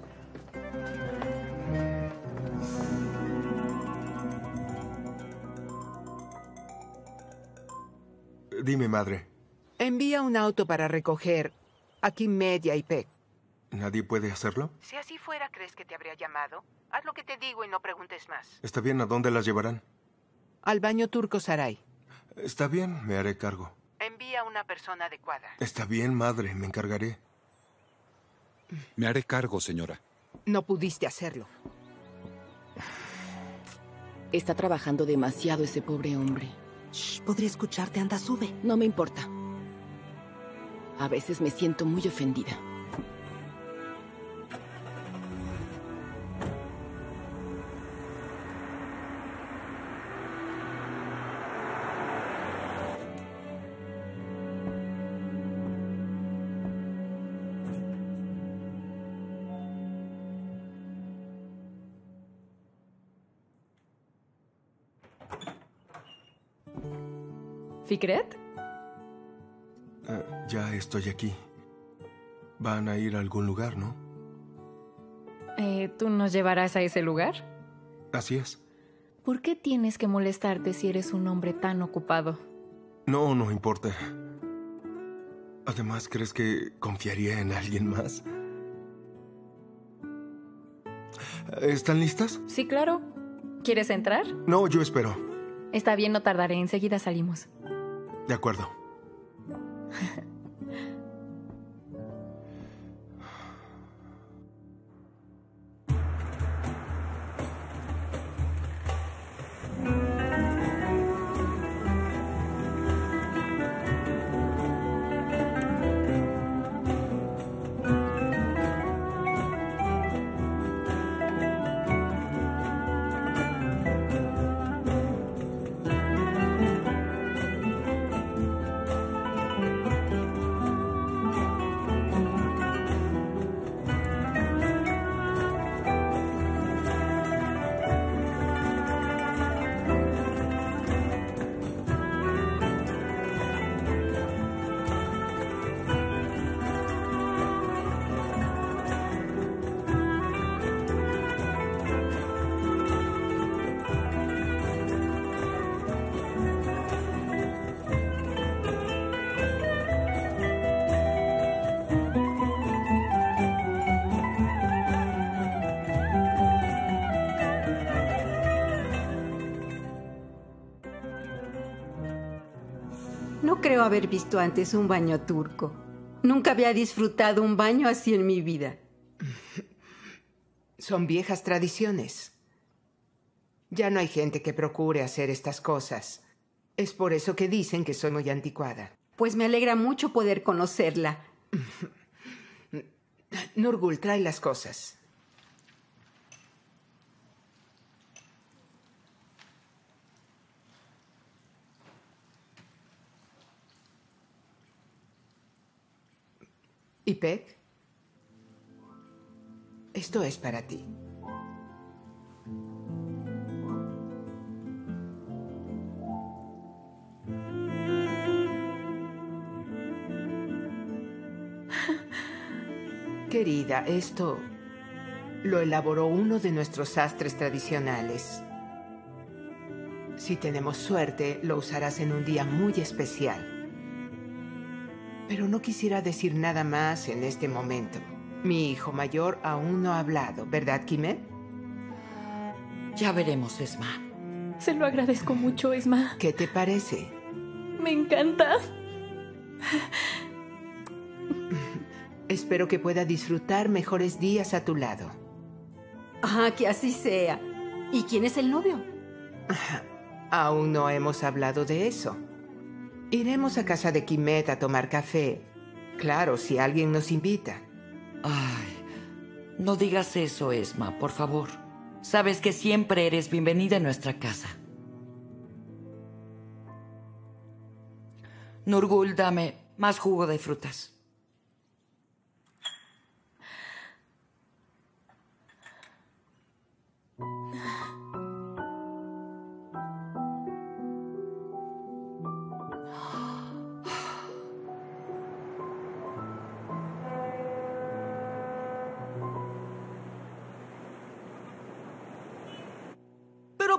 Dime, madre. Envía un auto para recoger a Kimedia y Peck. ¿Nadie puede hacerlo? Si así fuera, ¿crees que te habría llamado? Haz lo que te digo y no preguntes más. Está bien, ¿a dónde las llevarán? Al baño turco Saray. Está bien, me haré cargo. Envía una persona adecuada. Está bien, madre, me encargaré. Me haré cargo, señora. No pudiste hacerlo. Está trabajando demasiado ese pobre hombre. Shh, podría escucharte, anda, sube. No me importa. A veces me siento muy ofendida. ¿Fikret? Uh, ya estoy aquí. Van a ir a algún lugar, ¿no? Eh, ¿Tú nos llevarás a ese lugar? Así es. ¿Por qué tienes que molestarte si eres un hombre tan ocupado? No, no importa. Además, ¿crees que confiaría en alguien más? ¿Están listas? Sí, claro. ¿Quieres entrar? No, yo espero. Está bien, no tardaré. Enseguida salimos. De acuerdo. No creo haber visto antes un baño turco. Nunca había disfrutado un baño así en mi vida. Son viejas tradiciones. Ya no hay gente que procure hacer estas cosas. Es por eso que dicen que soy muy anticuada. Pues me alegra mucho poder conocerla. Nurgul, trae las cosas. ¿Y Peck? Esto es para ti. Querida, esto lo elaboró uno de nuestros sastres tradicionales. Si tenemos suerte, lo usarás en un día muy especial. Pero no quisiera decir nada más en este momento. Mi hijo mayor aún no ha hablado, ¿verdad, Kimet? Ya veremos, Esma. Se lo agradezco mucho, Esma. ¿Qué te parece? Me encanta. Espero que pueda disfrutar mejores días a tu lado. Ah, que así sea. ¿Y quién es el novio? Aún no hemos hablado de eso. Iremos a casa de Kimet a tomar café. Claro, si alguien nos invita. Ay, no digas eso, Esma, por favor. Sabes que siempre eres bienvenida en nuestra casa. Nurgul, dame más jugo de frutas.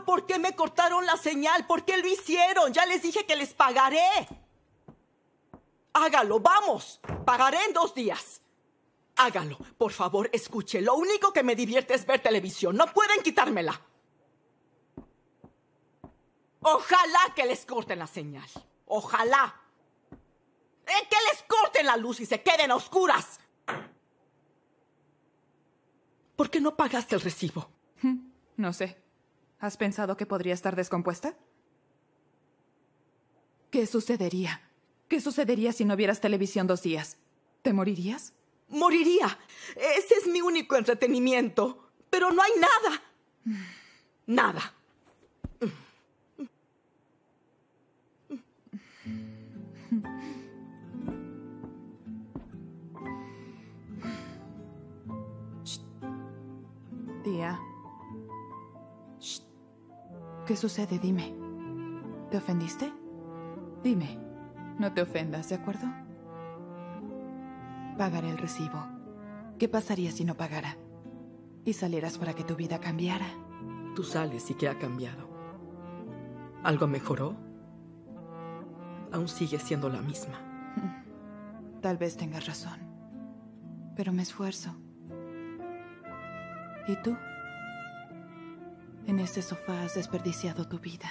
¿Pero por qué me cortaron la señal? ¿Por qué lo hicieron? Ya les dije que les pagaré. Hágalo, vamos. Pagaré en dos días. Hágalo, por favor, escuche. Lo único que me divierte es ver televisión. No pueden quitármela. Ojalá que les corten la señal. Ojalá. Eh, que les corten la luz y se queden a oscuras. ¿Por qué no pagaste el recibo? No sé. ¿Has pensado que podría estar descompuesta? ¿Qué sucedería? ¿Qué sucedería si no vieras televisión dos días? ¿Te morirías? Moriría. Ese es mi único entretenimiento. Pero no hay nada. Nada. Tía. Shh. ¿Qué sucede? Dime. ¿Te ofendiste? Dime. No te ofendas, ¿de acuerdo? Pagaré el recibo. ¿Qué pasaría si no pagara? Y salieras para que tu vida cambiara. Tú sales y ¿qué ha cambiado? ¿Algo mejoró? Aún sigue siendo la misma. Tal vez tengas razón. Pero me esfuerzo. ¿Y tú? En este sofá has desperdiciado tu vida.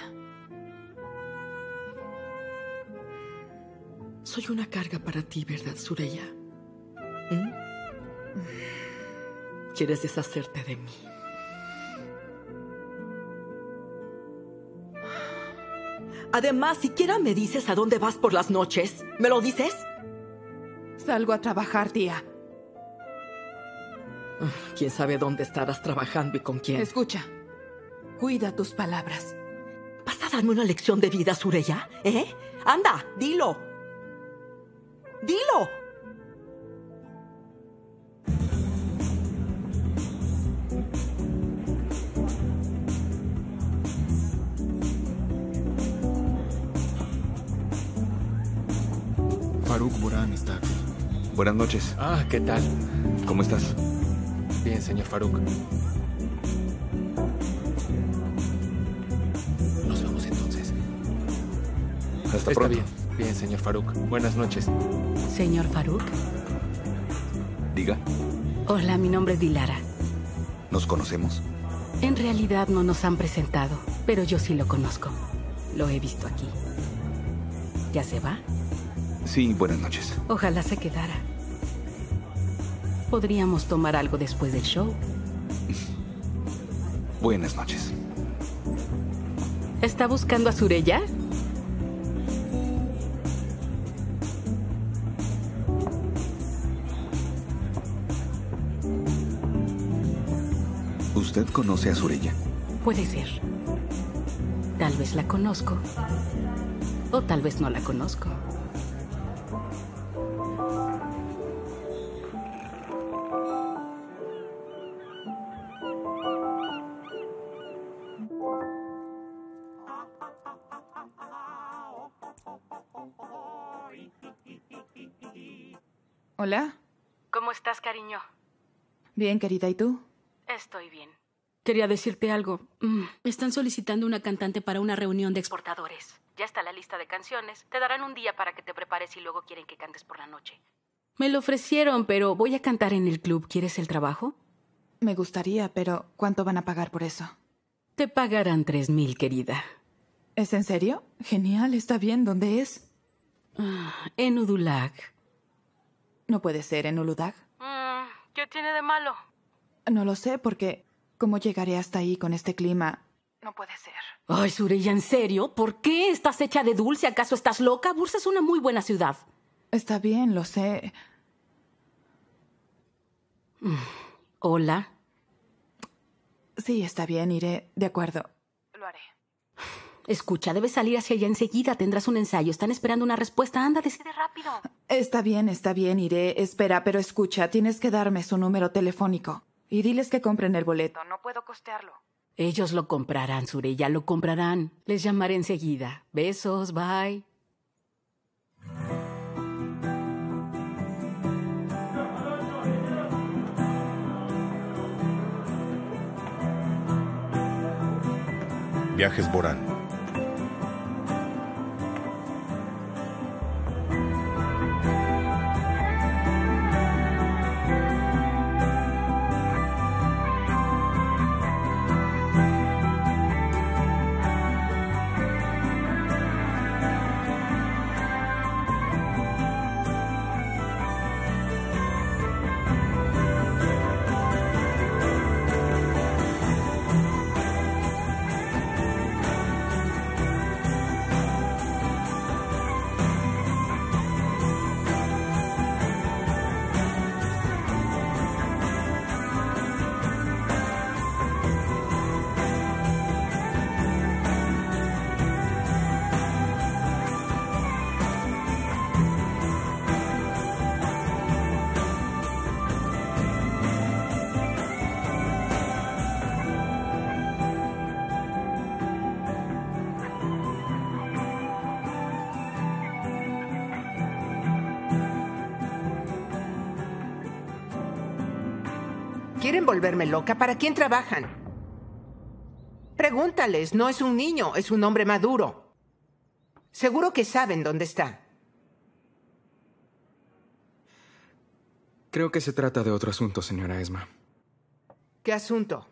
Soy una carga para ti, ¿verdad, Sureya? ¿Mm? ¿Quieres deshacerte de mí? Además, siquiera me dices a dónde vas por las noches. ¿Me lo dices? Salgo a trabajar, tía. ¿Quién sabe dónde estarás trabajando y con quién? Escucha. Cuida tus palabras. ¿Vas a darme una lección de vida, Sureya? ¿Eh? Anda, dilo. ¡Dilo! Faruk Boran está aquí. Buenas noches. Ah, ¿qué tal? ¿Cómo estás? Bien, señor Faruk. Nos vamos entonces. Hasta Está pronto. bien. Bien, señor Faruk. Buenas noches. Señor Faruk. Diga, Hola, mi nombre es Dilara. ¿nos conocemos? En realidad no nos han presentado, pero yo sí lo conozco. Lo he visto aquí. ¿Ya se va? Sí, buenas noches. Ojalá se quedara. Podríamos tomar algo después del show. Buenas noches. ¿Está buscando a Sureya? ¿Usted conoce a Sureya? Puede ser. Tal vez la conozco. O tal vez no la conozco. Hola. ¿Cómo estás, cariño? Bien, querida, ¿y tú? Estoy bien. Quería decirte algo. Mm, Están solicitando una cantante para una reunión de exportadores. Ya está la lista de canciones. Te darán un día para que te prepares y luego quieren que cantes por la noche. Me lo ofrecieron, pero voy a cantar en el club. ¿Quieres el trabajo? Me gustaría, pero ¿cuánto van a pagar por eso? Te pagarán tres mil, querida. ¿Es en serio? Genial, está bien. ¿Dónde es? Ah, en Udulag. No puede ser en Uludag. Mm, ¿Qué tiene de malo? No lo sé, porque ¿cómo llegaré hasta ahí con este clima? No puede ser. Ay, Sureya, ¿en serio? ¿Por qué? ¿Estás hecha de dulce? ¿Acaso estás loca? Bursa es una muy buena ciudad. Está bien, lo sé. Mm, Hola. Sí, está bien, iré. De acuerdo. Lo haré. Escucha, debes salir hacia allá enseguida. Tendrás un ensayo. Están esperando una respuesta. Anda, decide rápido. Está bien, está bien, iré. Espera, pero escucha, tienes que darme su número telefónico. Y diles que compren el boleto. No puedo costearlo. Ellos lo comprarán, Sureya, lo comprarán. Les llamaré enseguida. Besos, bye. Viajes Borán. ¿Quieren volverme loca? ¿Para quién trabajan? Pregúntales, no es un niño, es un hombre maduro. Seguro que saben dónde está. Creo que se trata de otro asunto, señora Esma. ¿Qué asunto?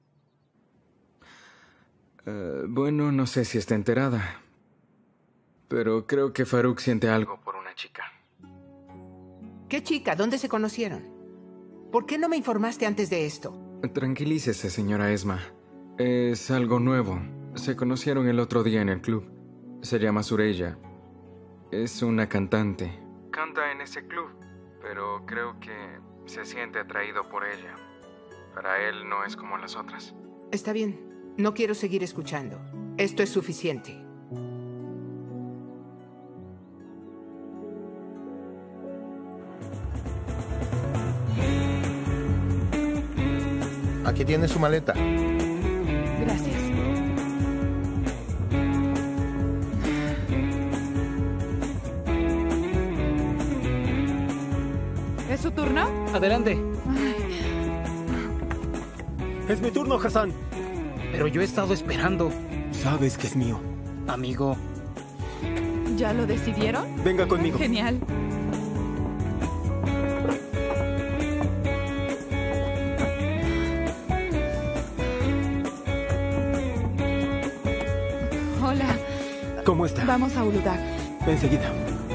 Uh, bueno, no sé si está enterada, pero creo que Farouk siente algo por una chica. ¿Qué chica? ¿Dónde se conocieron? ¿Por qué no me informaste antes de esto? Tranquilícese, señora Esma. Es algo nuevo. Se conocieron el otro día en el club. Se llama Sureya. Es una cantante. Canta en ese club, pero creo que se siente atraído por ella. Para él no es como las otras. Está bien. No quiero seguir escuchando. Esto es suficiente. Aquí tiene su maleta. Gracias. ¿Es su turno? Adelante. Ay. Es mi turno, Hassan. Pero yo he estado esperando. Sabes que es mío. Amigo. ¿Ya lo decidieron? Venga conmigo. Genial. Hola. ¿Cómo está? Vamos a Uludag. Enseguida.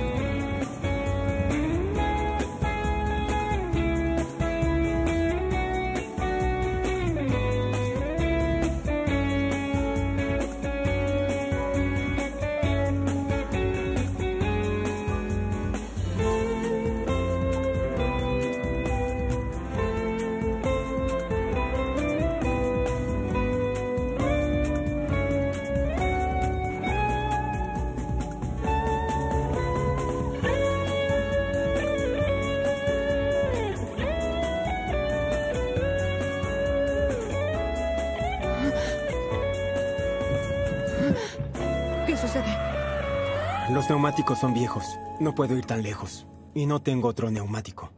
¿Qué sucede? Los neumáticos son viejos. No puedo ir tan lejos. Y no tengo otro neumático.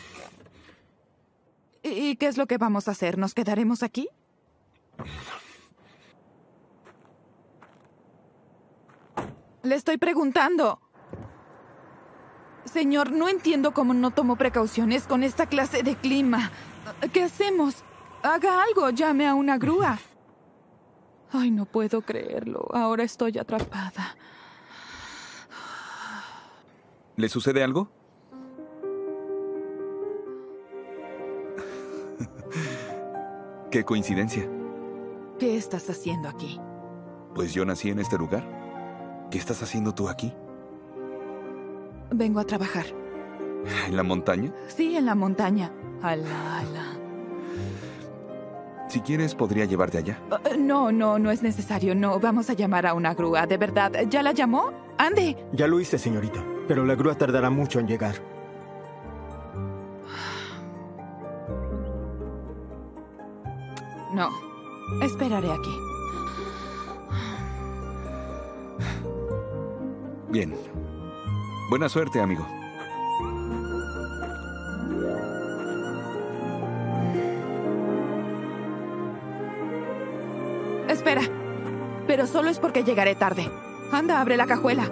¿Y qué es lo que vamos a hacer? ¿Nos quedaremos aquí? Le estoy preguntando. Señor, no entiendo cómo no tomó precauciones con esta clase de clima. ¿Qué hacemos? Haga algo, llame a una grúa. Ay, no puedo creerlo. Ahora estoy atrapada. ¿Le sucede algo? Qué coincidencia. ¿Qué estás haciendo aquí? Pues yo nací en este lugar. ¿Qué estás haciendo tú aquí? Vengo a trabajar. ¿En la montaña? Sí, en la montaña. Ala, ala. Si quieres, podría llevarte allá. Uh, no, no, no es necesario. No, vamos a llamar a una grúa. ¿De verdad? ¿Ya la llamó? ¡Ande! Ya lo hice, señorita. Pero la grúa tardará mucho en llegar. No. Esperaré aquí. Bien. Buena suerte, amigo. Espera. pero solo es porque llegaré tarde. Anda, abre la cajuela.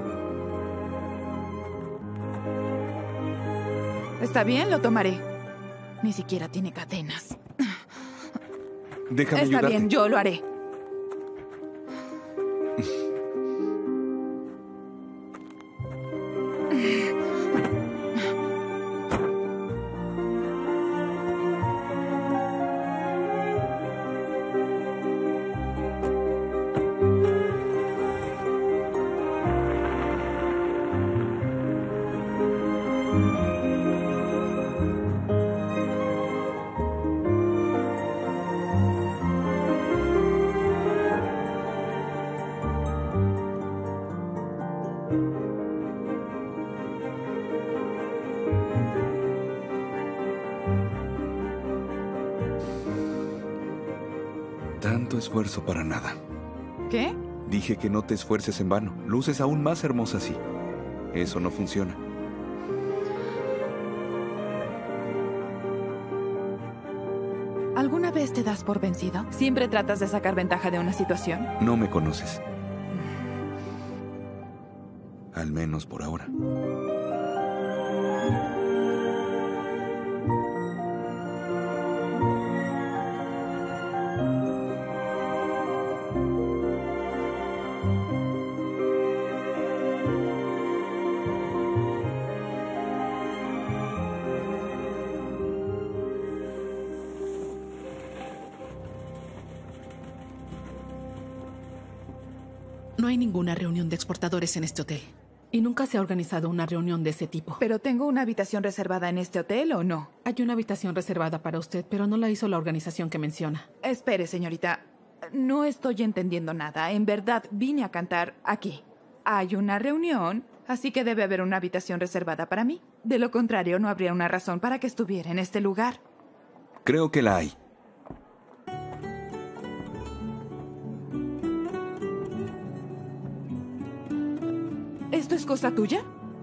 Está bien, lo tomaré. Ni siquiera tiene cadenas. Déjame Está ayudarte. bien, yo lo haré. Tanto esfuerzo para nada. ¿Qué? Dije que no te esfuerces en vano. Luces aún más hermosa así. Eso no funciona. ¿Alguna vez te das por vencido? ¿Siempre tratas de sacar ventaja de una situación? No me conoces. Al menos por ahora. No hay ninguna reunión de exportadores en este hotel. Y nunca se ha organizado una reunión de ese tipo. ¿Pero tengo una habitación reservada en este hotel o no? Hay una habitación reservada para usted, pero no la hizo la organización que menciona. Espere, señorita. No estoy entendiendo nada. En verdad, vine a cantar aquí. Hay una reunión, así que debe haber una habitación reservada para mí. De lo contrario, no habría una razón para que estuviera en este lugar. Creo que la hay. ¿Esto es cosa tuya?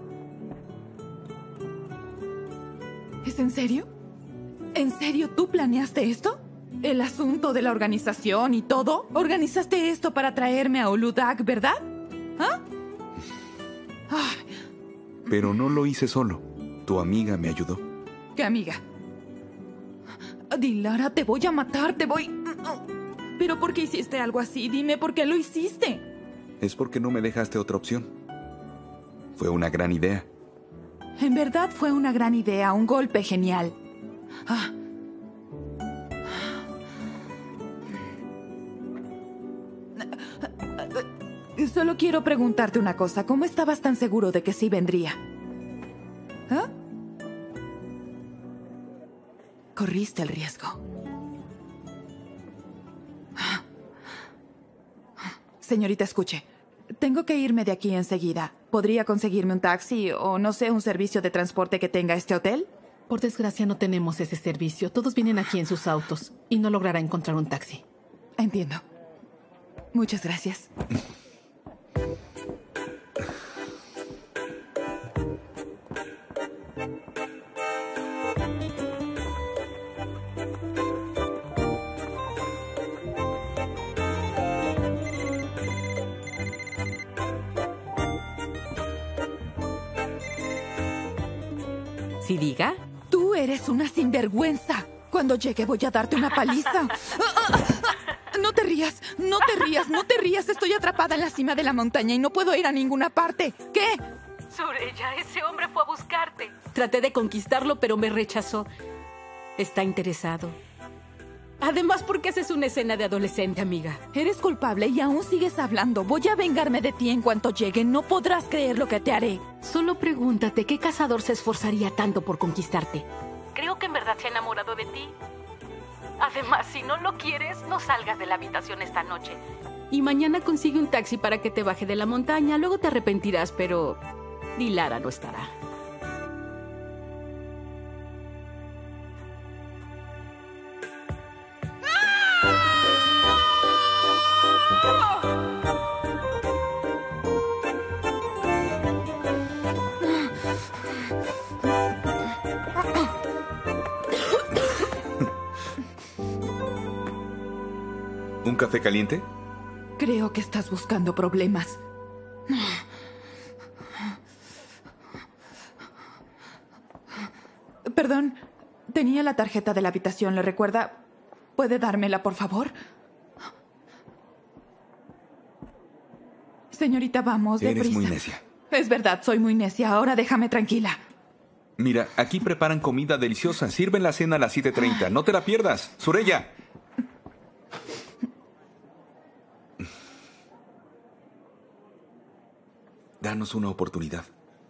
¿Es en serio? ¿En serio tú planeaste esto? ¿El asunto de la organización y todo? ¿Organizaste esto para traerme a Uludag, verdad? ¿Ah? Ay, Pero no lo hice solo. Tu amiga me ayudó. ¿qué amiga? Dilara, te voy a matar, te voy... ¿Pero por qué hiciste algo así? Dime por qué lo hiciste. Es porque no me dejaste otra opción. Fue una gran idea. En verdad fue una gran idea, un golpe genial. Ah. Solo quiero preguntarte una cosa. ¿Cómo estabas tan seguro de que sí vendría? ¿Ah? Corriste el riesgo. Señorita, escuche. Tengo que irme de aquí enseguida. ¿Podría conseguirme un taxi o, no sé, un servicio de transporte que tenga este hotel? Por desgracia no tenemos ese servicio. Todos vienen aquí en sus autos y no logrará encontrar un taxi. Entiendo. Muchas gracias. ¿Sí diga? Tú eres una sinvergüenza. Cuando llegue voy a darte una paliza. No te rías, no te rías, no te rías. Estoy atrapada en la cima de la montaña y no puedo ir a ninguna parte. ¿Qué? Sureya, ese hombre fue a buscarte. Traté de conquistarlo, pero me rechazó. Está interesado. Además, ¿por qué haces una escena de adolescente, amiga? Eres culpable y aún sigues hablando. Voy a vengarme de ti en cuanto llegue. No podrás creer lo que te haré. Solo pregúntate, ¿qué cazador se esforzaría tanto por conquistarte? Creo que en verdad se ha enamorado de ti. Además, si no lo quieres, no salgas de la habitación esta noche. Y mañana consigue un taxi para que te baje de la montaña. Luego te arrepentirás, pero Dilara no estará. ¿Un café caliente? Creo que estás buscando problemas. Perdón, tenía la tarjeta de la habitación, ¿le recuerda? ¿Puede dármela, por favor? Señorita, vamos, deprisa. Eres muy necia. Es verdad, soy muy necia. Ahora déjame tranquila. Mira, aquí preparan comida deliciosa. Sirven la cena a las siete treinta. No te la pierdas. Sureya. Danos una oportunidad.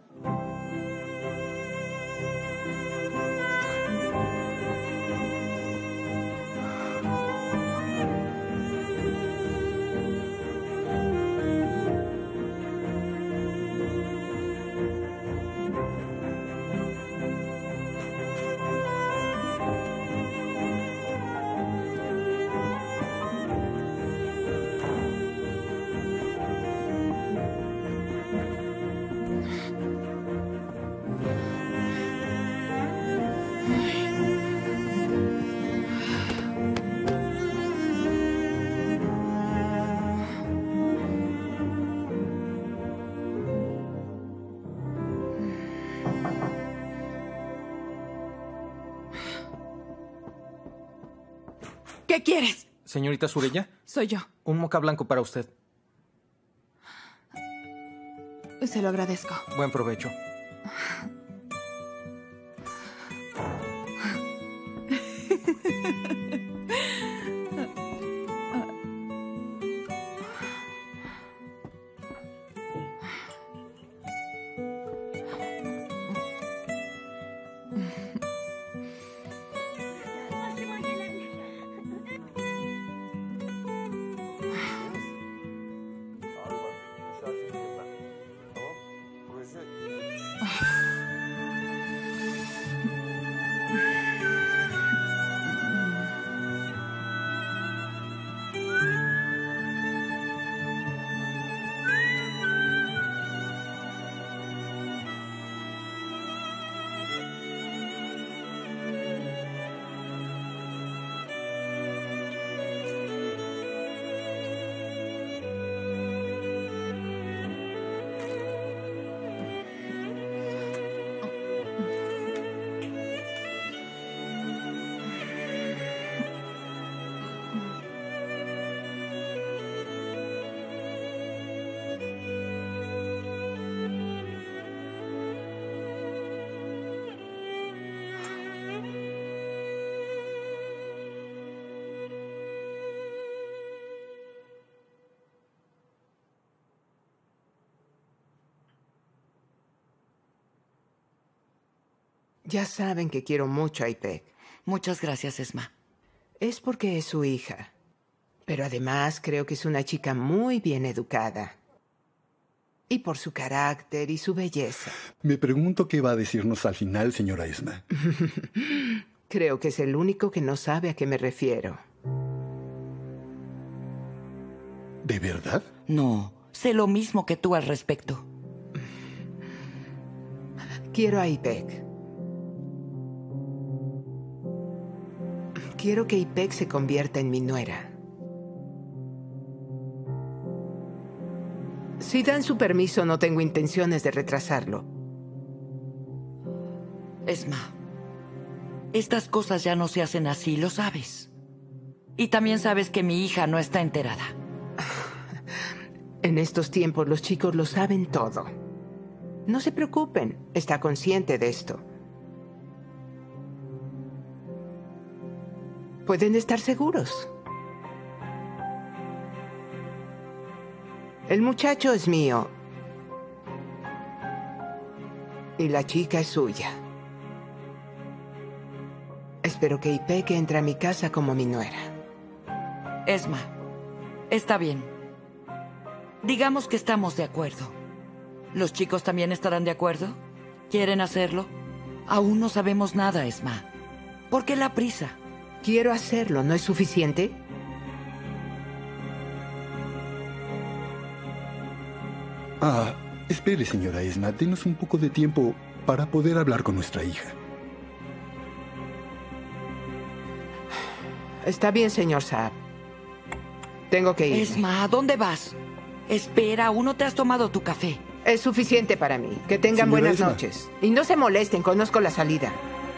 ¿Qué quieres? Señorita Sureya. Soy yo. Un moca blanco para usted. Se lo agradezco. Buen provecho. Ya saben que quiero mucho a Ipek. Muchas gracias, Esma. Es porque es su hija. Pero además creo que es una chica muy bien educada. Y por su carácter y su belleza. Me pregunto qué va a decirnos al final, señora Esma. Creo que es el único que no sabe a qué me refiero. ¿De verdad? No, sé lo mismo que tú al respecto. Quiero a Ipek. Quiero que Ipek se convierta en mi nuera. Si dan su permiso, no tengo intenciones de retrasarlo. Esma, estas cosas ya no se hacen así, lo sabes. Y también sabes que mi hija no está enterada. En estos tiempos los chicos lo saben todo. No se preocupen, está consciente de esto. Pueden estar seguros. El muchacho es mío. Y la chica es suya. Espero que Ipek entre a mi casa como mi nuera. Esma, está bien. Digamos que estamos de acuerdo. ¿Los chicos también estarán de acuerdo? ¿Quieren hacerlo? Aún no sabemos nada, Esma. ¿Por qué la prisa? Quiero hacerlo, ¿no es suficiente? Ah, espere, señora Esma. Denos un poco de tiempo para poder hablar con nuestra hija. Está bien, señor Saab. Tengo que ir. Esma, ¿a dónde vas? Espera, aún no te has tomado tu café. Es suficiente para mí. Que tengan Señora buenas Esma. noches. Y no se molesten, conozco la salida.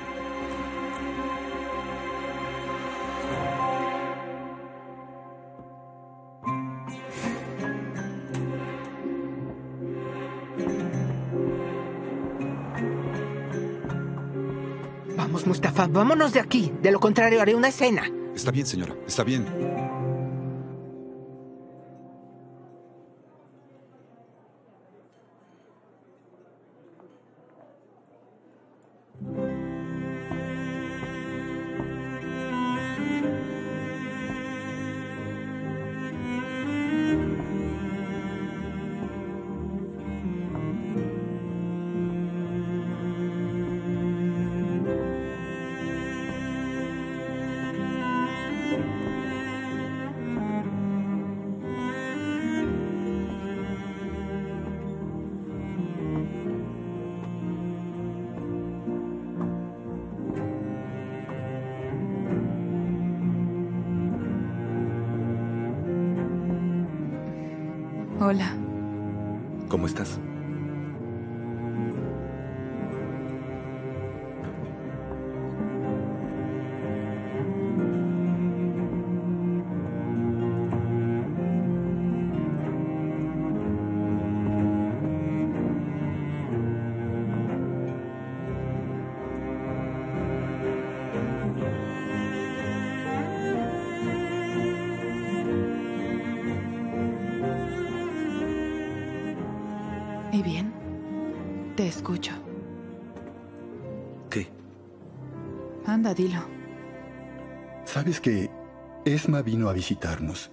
Vamos, Mustafa, vámonos de aquí. De lo contrario, haré una escena. Está bien, señora. Está bien. Hola. ¿Cómo estás? ¿Y bien? Te escucho. ¿Qué? Anda, dilo. ¿Sabes que Esma vino a visitarnos?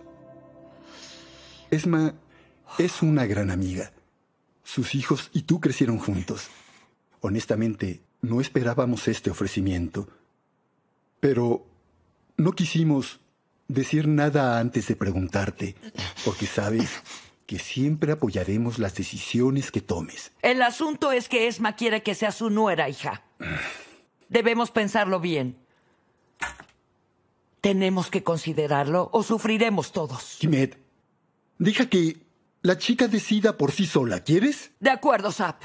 Esma es una gran amiga. Sus hijos y tú crecieron juntos. Honestamente, no esperábamos este ofrecimiento. Pero no quisimos decir nada antes de preguntarte, porque sabes que siempre apoyaremos las decisiones que tomes. El asunto es que Esma quiere que sea su nuera, hija. Debemos pensarlo bien. Tenemos que considerarlo o sufriremos todos. Kimet, deja que la chica decida por sí sola, ¿quieres? De acuerdo, Zap.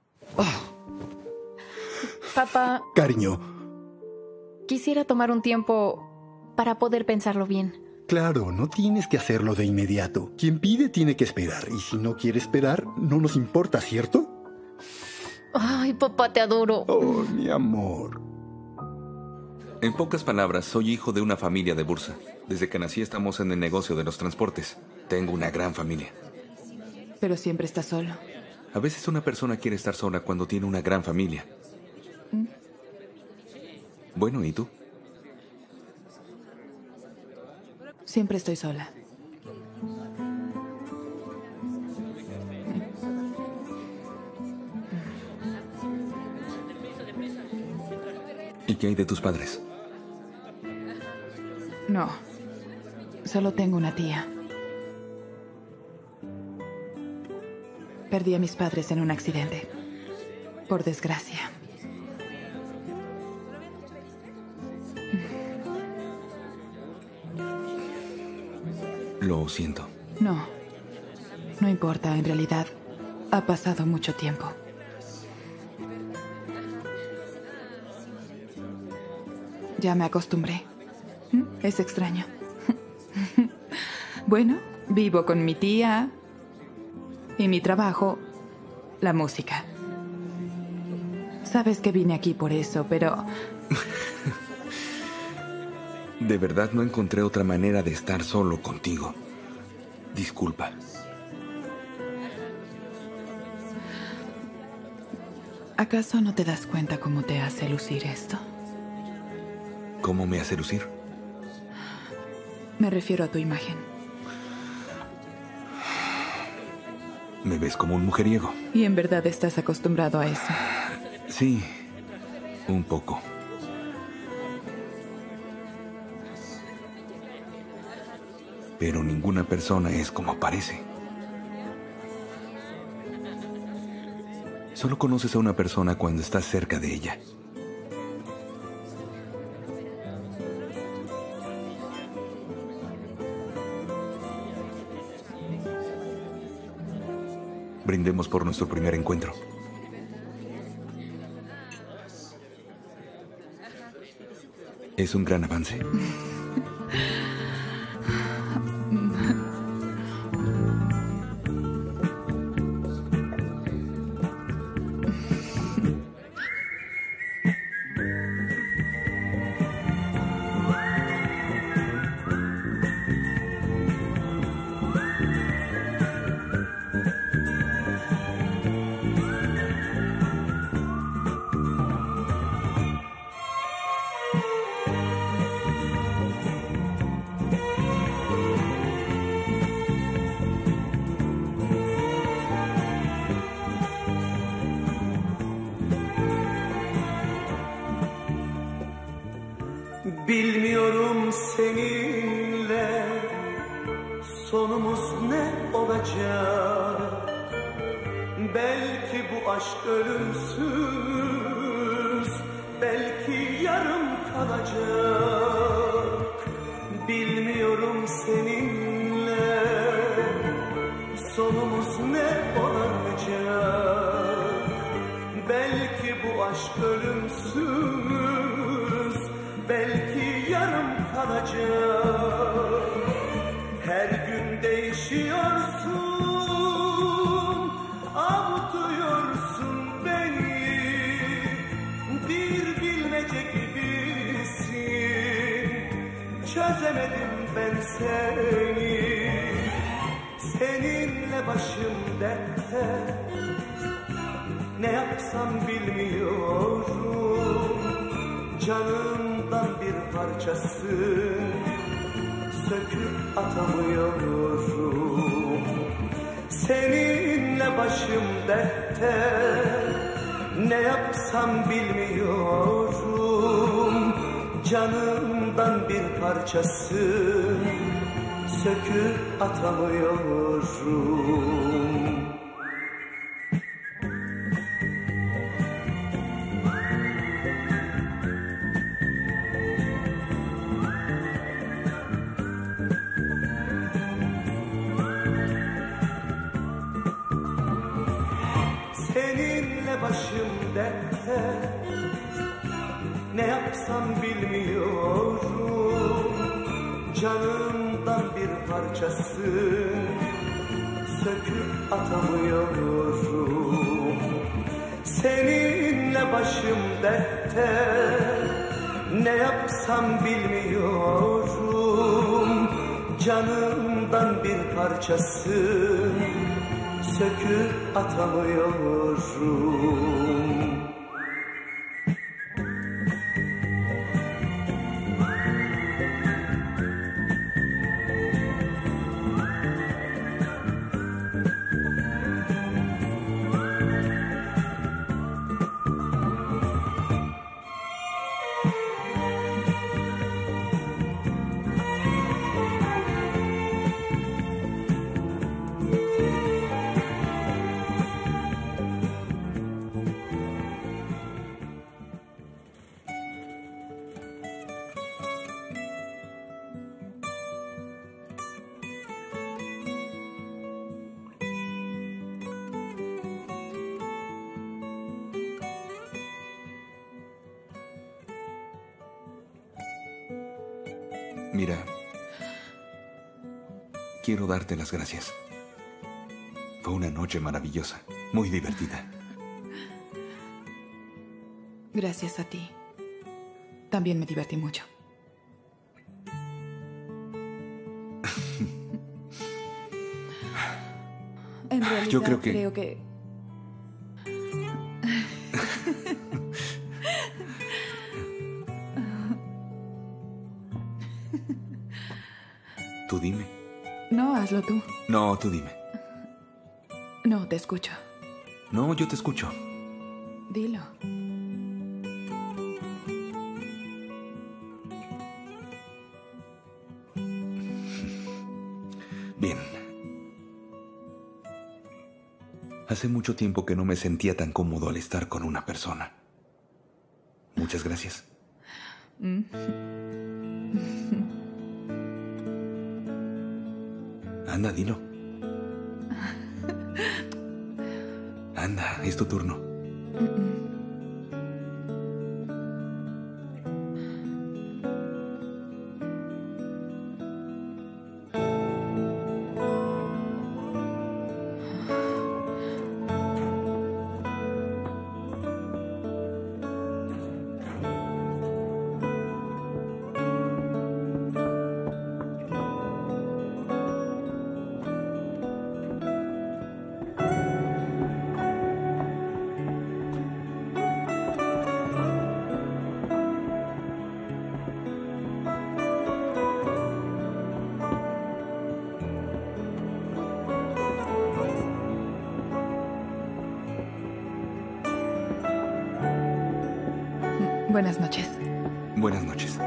Papá, Cariño, quisiera tomar un tiempo para poder pensarlo bien. claro, no tienes que hacerlo de inmediato. Quien pide tiene que esperar. Y si no quiere esperar, no nos importa, ¿cierto? Ay, papá, te adoro. Oh, mi amor. En pocas palabras, soy hijo de una familia de bursa. Desde que nací estamos en el negocio de los transportes. Tengo una gran familia. Pero siempre estás solo. A veces una persona quiere estar sola cuando tiene una gran familia. ¿Mm? Bueno, ¿y tú? Siempre estoy sola. ¿Y qué hay de tus padres? No. Solo tengo una tía. Perdí a mis padres en un accidente. Por desgracia. Lo siento. No. No importa, en realidad. Ha pasado mucho tiempo. Ya me acostumbré. ¿Mm? Es extraño. Bueno, vivo con mi tía y mi trabajo, la música. Sabes que vine aquí por eso, pero... De verdad no encontré otra manera de estar solo contigo. Disculpa. ¿Acaso no te das cuenta cómo te hace lucir esto? ¿Cómo me hace lucir? Me refiero a tu imagen. Me ves como un mujeriego. ¿Y en verdad estás acostumbrado a eso? Sí, un poco. Pero ninguna persona es como parece. Solo conoces a una persona cuando estás cerca de ella. Brindemos por nuestro primer encuentro. Es un gran avance. Bilmiyorum seninle sonumuz ne olacak. Belki bu aşk ölümsüz, belki yarım kalacak. Bilmiyorum seninle sonumuz ne olacak. Belki bu aşk ölümsüz, belki yarım kalacak. Her gün değişiyorsun, avutuyorsun beni. Bir bilmece gibisin, çözemedim ben seni. Seninle başım dertte, ne yapsam bilmiyorum. Canımdan bir parçasın, söküp atamıyorum. Seninle başım dertte, ne yapsam bilmiyorum. Canımdan bir parçasın, söküp atamıyorum. Seninle başım dertte, ne yapsam bilmiyorum. Canımdan bir parçasın, söküp atamıyorum. Seninle başım dertte, ne yapsam bilmiyorum. Canımdan bir parçasın, söküp atamıyorum. Mira, quiero darte las gracias. Fue una noche maravillosa, muy divertida. Gracias a ti. También me divertí mucho. En realidad, Yo creo que... creo que... Tú dime. No, hazlo tú. No, tú dime. No, te escucho. No, yo te escucho. Dilo. Bien. Hace mucho tiempo que no me sentía tan cómodo al estar con una persona. Muchas gracias. Mm. Anda, dilo. Anda, es tu turno. Buenas noches. Buenas noches.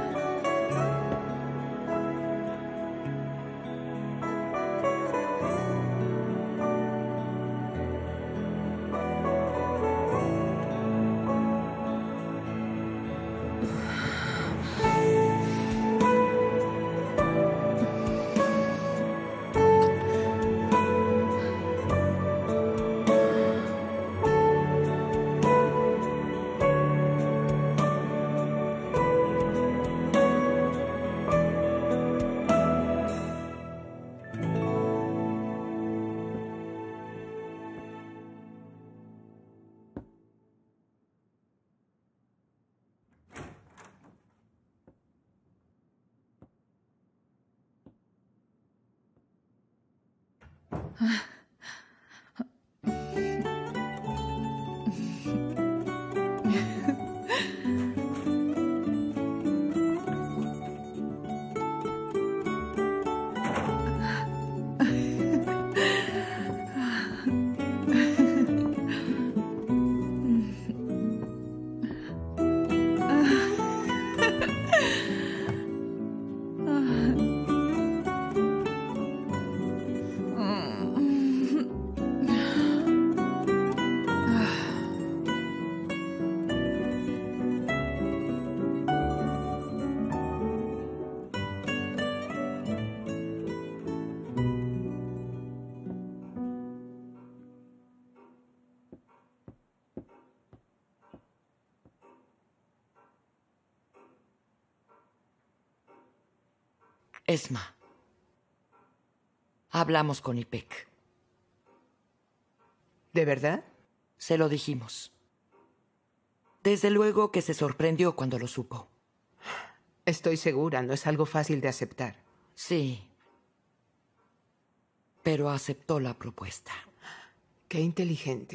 Esma, hablamos con Ipek. ¿De verdad? Se lo dijimos. Desde luego que se sorprendió cuando lo supo. Estoy segura, no es algo fácil de aceptar. Sí. Pero aceptó la propuesta. Qué inteligente.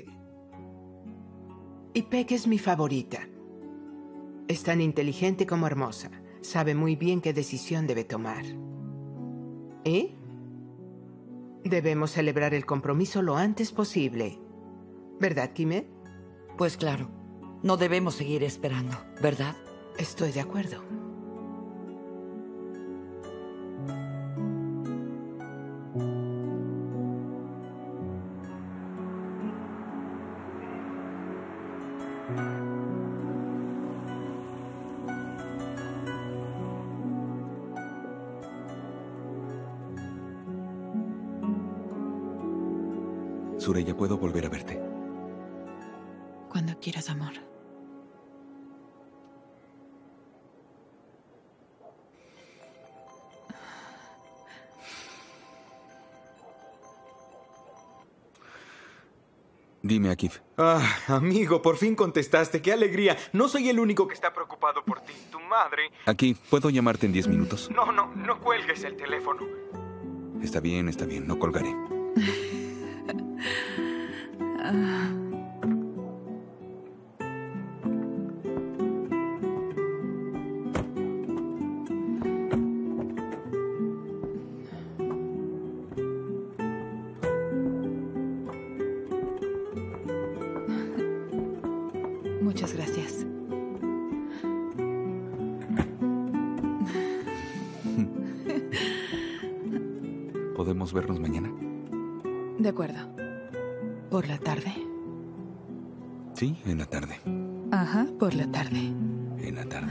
Ipek es mi favorita. Es tan inteligente como hermosa. Sabe muy bien qué decisión debe tomar. ¿Y? Debemos celebrar el compromiso lo antes posible. ¿Verdad, Kime? Pues claro. No debemos seguir esperando, ¿verdad? Estoy de acuerdo. Sureya, ¿puedo volver a verte? Cuando quieras, amor. Dime, Akif. Ah, amigo, por fin contestaste. ¡Qué alegría! No soy el único que está preocupado por ti. Tu madre... Akif, ¿puedo llamarte en diez minutos? No, no, no cuelgues el teléfono. Está bien, está bien, no colgaré. Ah. Muchas gracias. ¿Podemos vernos mañana? De acuerdo. ¿Por la tarde? Sí, en la tarde. Ajá, por la tarde. En la tarde.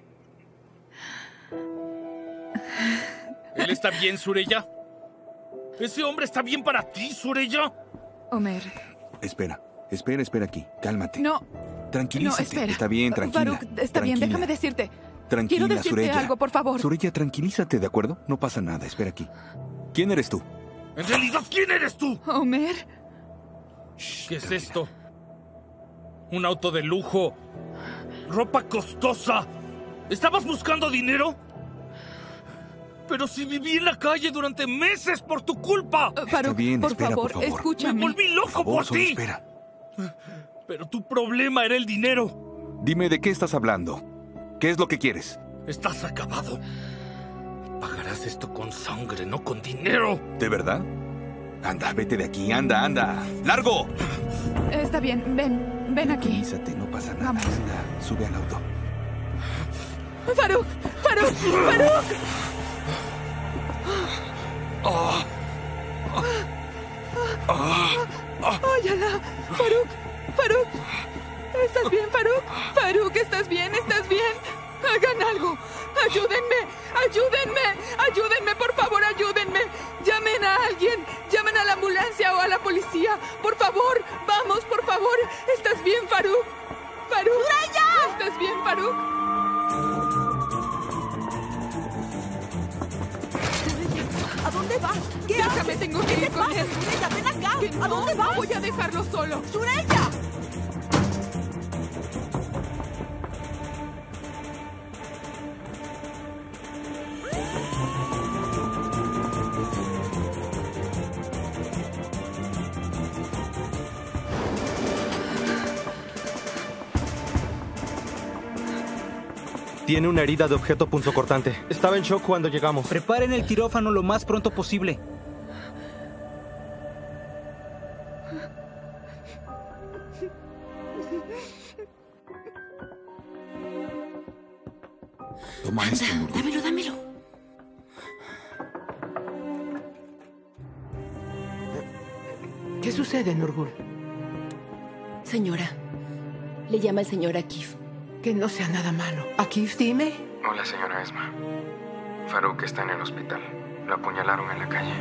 ¿Él está bien, Sureya? ¿Ese hombre está bien para ti, Sureya? Omer. Espera, espera, espera aquí. Cálmate. No. Tranquilízate. No, espera. Está bien, tranquila. Faruk, está tranquila. bien, déjame decirte. Tranquila, Quiero decirte Sureya. algo, por favor. Sureya, tranquilízate, ¿de acuerdo? No pasa nada, espera aquí. ¿Quién eres tú? En realidad, ¿quién eres tú? Omer. ¿Qué es esto? ¿Un auto de lujo? ¿Ropa costosa? ¿Estabas buscando dinero? Pero si viví en la calle durante meses por tu culpa. Uh, Faruk, bien, por, espera, favor, por favor. escúchame. Me volví loco Por favor, por solo ti. espera. Pero tu problema era el dinero. Dime, ¿de qué estás hablando? ¿Qué es lo que quieres? Estás acabado. Pagarás esto con sangre, no con dinero. ¿De verdad? Anda, vete de aquí, anda, anda. ¡Largo! Está bien, ven, ven aquí. Tranquilízate, no pasa nada. Vamos. Anda, sube al auto. Faruk, Faruk, Faruk. Oh. Oh. ¡Ay, Alá! ¡Faruk! ¡Faruk! ¿Estás bien, Faruk? ¡Faruk, estás bien! ¿Estás bien? ¡Hagan algo! ¡Ayúdenme! ¡Ayúdenme! ¡Ayúdenme, por favor, ayúdenme! ¡Llamen a alguien! ¡Llamen a la ambulancia o a la policía! ¡Por favor! ¡Vamos, por favor! ¿Estás bien, Faruk? ¡Faruk! ¡Suraya! ¿Estás bien, Faruk? ¿A dónde vas? ¿Qué Déjame, haces? tengo que ¿Qué ir te con pasa, él. Sureya? ¡Ven acá! Que ¿A no, dónde no vas? voy a dejarlo solo. ¡Sureya! Tiene una herida de objeto punzocortante. Estaba en shock cuando llegamos. Preparen el quirófano lo más pronto posible. Toma Anda, esto, Nurul. dámelo, dámelo. ¿Qué sucede, Nurgul? Señora, le llama el señor Akif. Que no sea nada malo. Akif, dime. Hola, señora Esma. Faruk está en el hospital. Lo apuñalaron en la calle.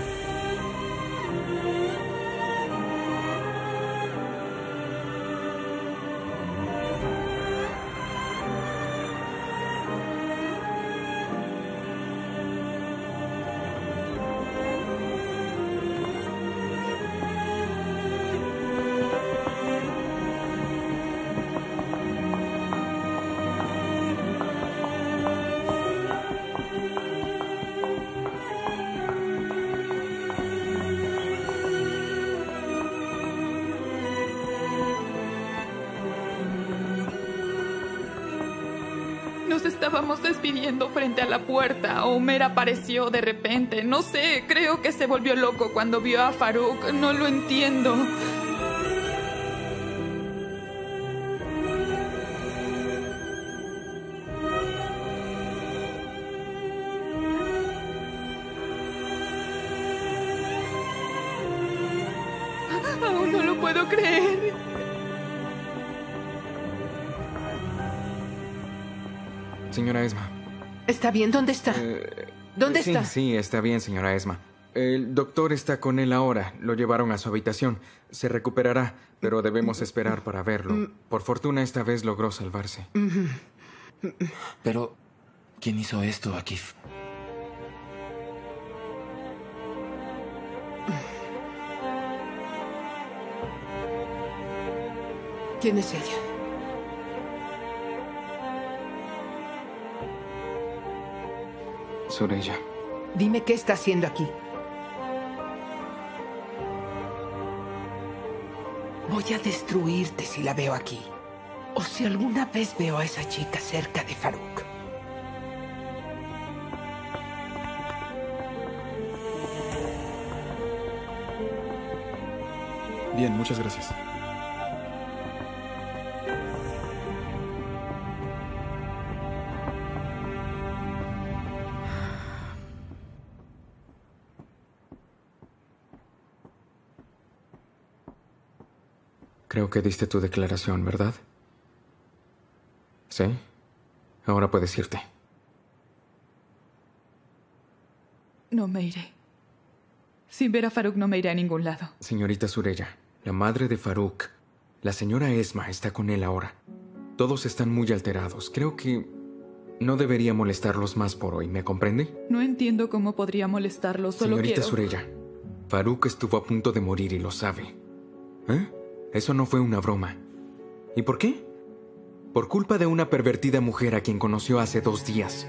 Nos estábamos despidiendo frente a la puerta. Omer apareció de repente. No sé, creo que se volvió loco cuando vio a Faruk. No lo entiendo. Aún no lo puedo creer. Señora Esma. ¿Está bien? ¿Dónde está? ¿Dónde sí, está? Sí, está bien, señora Esma. El doctor está con él ahora. Lo llevaron a su habitación. Se recuperará, pero debemos esperar para verlo. Por fortuna, esta vez logró salvarse. Pero, ¿quién hizo esto, Akif? ¿Quién es ella? Sureya. Dime qué está haciendo aquí. Voy a destruirte si la veo aquí. O si alguna vez veo a esa chica cerca de Faruk. Bien, muchas gracias. Creo que diste tu declaración, ¿verdad? ¿Sí? Ahora puedes irte. No me iré. Sin ver a Farouk no me iré a ningún lado. Señorita Sureya, la madre de Farouk, la señora Esma, está con él ahora. Todos están muy alterados. Creo que no debería molestarlos más por hoy, ¿me comprende? No entiendo cómo podría molestarlos, solo Señorita quiero... Sureya, Farouk estuvo a punto de morir y lo sabe. ¿Eh? Eso no fue una broma. ¿Y por qué? Por culpa de una pervertida mujer a quien conoció hace dos días.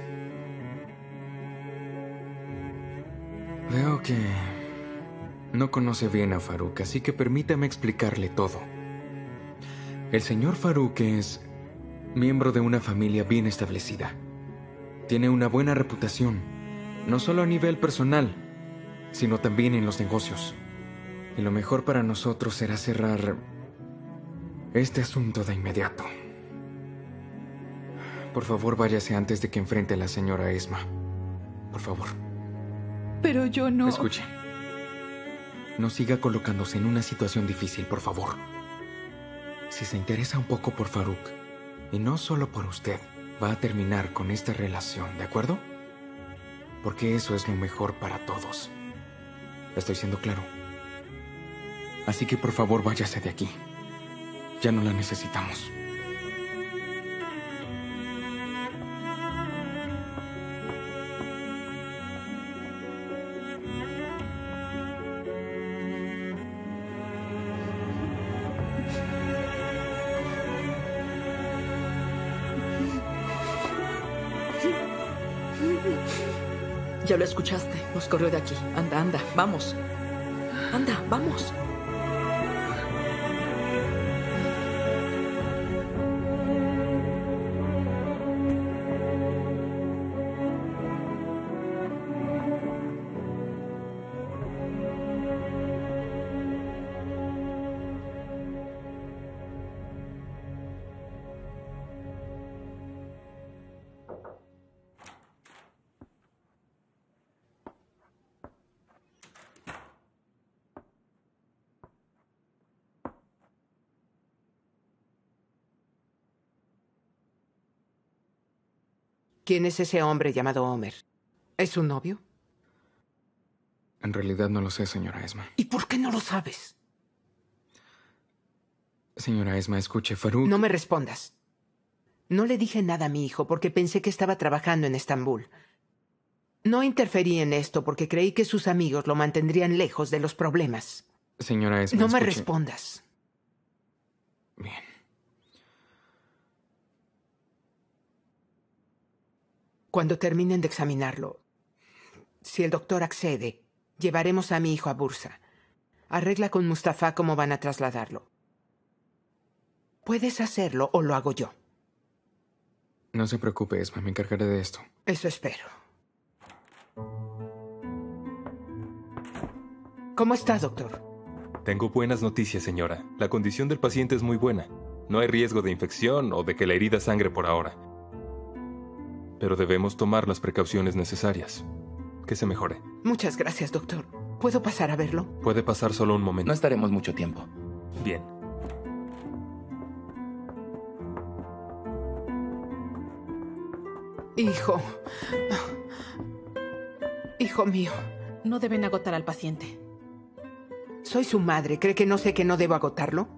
Veo que no conoce bien a Farouk, así que permítame explicarle todo. El señor Farouk es miembro de una familia bien establecida. Tiene una buena reputación, no solo a nivel personal, sino también en los negocios. Y lo mejor para nosotros será cerrar este asunto de inmediato. Por favor, váyase antes de que enfrente a la señora Esma. Por favor. Pero yo no... Escuche. No siga colocándose en una situación difícil, por favor. Si se interesa un poco por Farouk, y no solo por usted, va a terminar con esta relación, ¿de acuerdo? Porque eso es lo mejor para todos. ¿Estoy siendo claro? Así que por favor váyase de aquí. Ya no la necesitamos. Ya lo escuchaste. Nos corrió de aquí. Anda, anda. Vamos. Anda, vamos. ¿Quién es ese hombre llamado Homer? ¿Es su novio? En realidad no lo sé, señora Esma. ¿Y por qué no lo sabes? Señora Esma, escuche, Farouk... No me respondas. No le dije nada a mi hijo porque pensé que estaba trabajando en Estambul. No interferí en esto porque creí que sus amigos lo mantendrían lejos de los problemas. Señora Esma, No me escuche. respondas. Bien. Cuando terminen de examinarlo, si el doctor accede, llevaremos a mi hijo a Bursa. Arregla con Mustafa cómo van a trasladarlo. Puedes hacerlo o lo hago yo. No se preocupe, Esma, me encargaré de esto. Eso espero. ¿Cómo está, doctor? Tengo buenas noticias, señora. La condición del paciente es muy buena. No hay riesgo de infección o de que la herida sangre por ahora. Pero debemos tomar las precauciones necesarias. Que se mejore. Muchas gracias, doctor. ¿Puedo pasar a verlo? Puede pasar solo un momento. No estaremos mucho tiempo. Bien. Hijo. Hijo mío. No deben agotar al paciente. Soy su madre. ¿Cree que no sé que no debo agotarlo?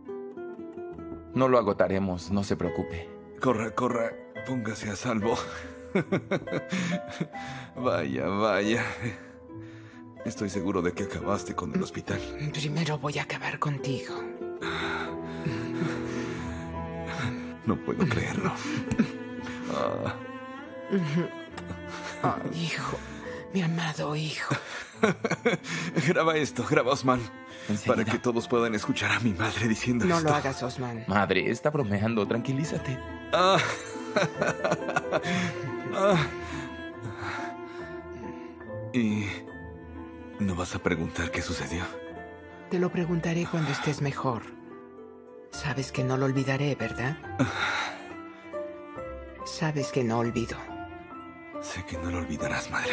No lo agotaremos, no se preocupe. Corra, corra. Póngase a salvo. Vaya, vaya. Estoy seguro de que acabaste con el hospital. Primero voy a acabar contigo. No puedo creerlo. Ah. Oh, hijo. Mi amado hijo. Graba esto, graba Osman. Para que todos puedan escuchar a mi madre diciendo no esto. No lo hagas, Osman. Madre, está bromeando. Tranquilízate. Ah. ah. ¿Y no vas a preguntar qué sucedió? Te lo preguntaré cuando estés mejor. Sabes que no lo olvidaré, ¿verdad? Sabes que no olvido. Sé que no lo olvidarás, madre.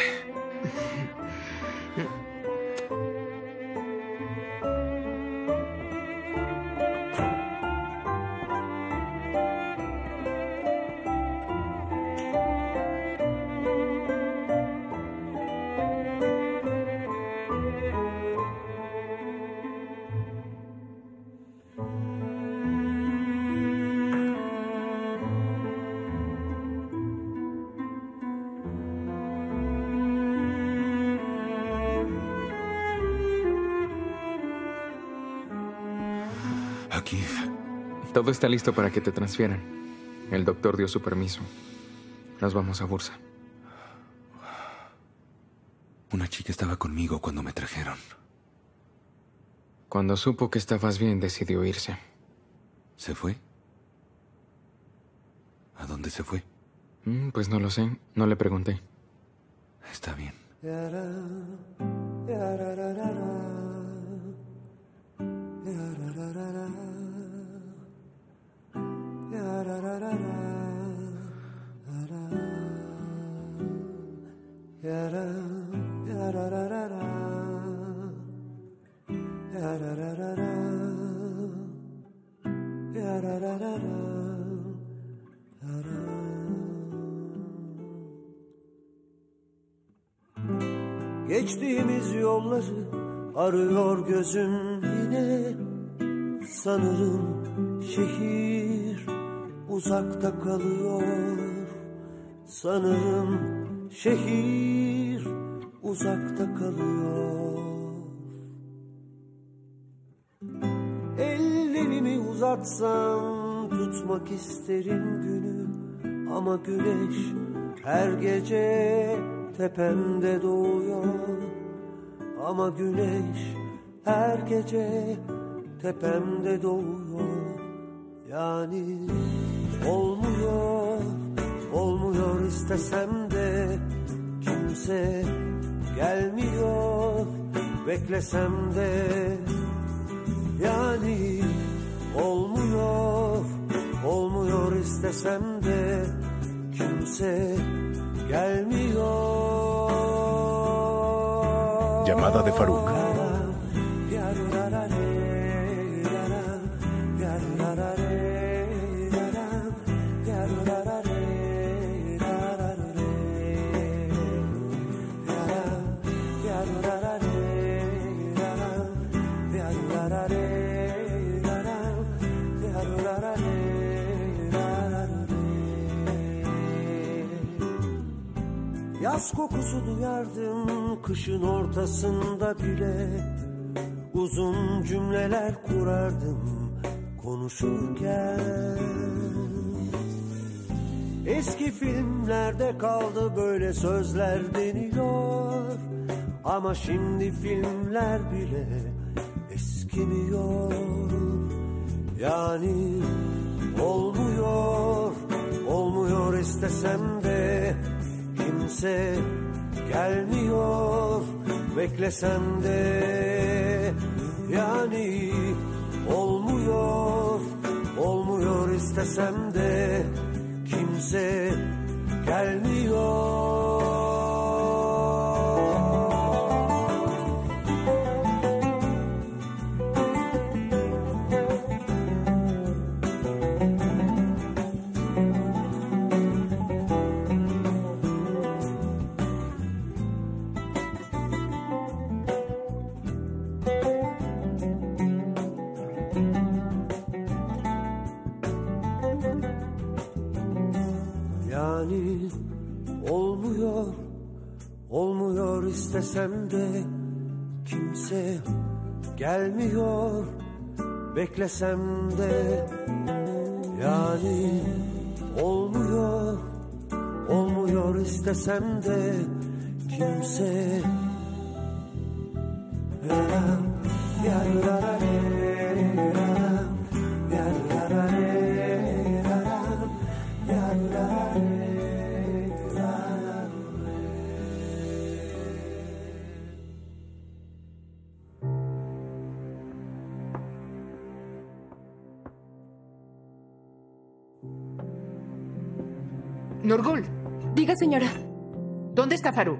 Aquí. Todo está listo para que te transfieran. El doctor dio su permiso. Nos vamos a Bursa. Una chica estaba conmigo cuando me trajeron. Cuando supo que estabas bien, decidió irse. ¿Se fue? ¿A dónde se fue? Mm, pues no lo sé. No le pregunté. Está bien. Geçtiğimiz yolları arıyor gözüm yine. Sanırım şehir uzakta kalıyor. Sanırım şehir uzakta kalıyor. Ellerimi uzatsam tutmak isterim günü. Ama güneş her gece tepemde doğuyor. Ama güneş her gece tepemde doğuyor. Yani olmuyor, olmuyor istesem de. Kimse gelmiyor, beklesem de. Yani olmuyor, olmuyor istesem de. Kimse gelmiyor. Llamada de Faruk. Yaz kokusu duyardım kışın ortasında bile. Uzun cümleler kurardım konuşurken. Eski filmlerde kaldı böyle sözler deniyor. Ama şimdi filmler bile eskimiyor. Yani olmuyor, olmuyor istesem de. Kimse gelmiyor, beklesem de. Yani olmuyor, olmuyor istesem de. Kimse gelmiyor. Yani olmuyor, olmuyor istesem de. Kimse gelmiyor, beklesem de. Yani olmuyor, olmuyor istesem de. Kimse Nurgul. Diga, señora. ¿Dónde está Faruk?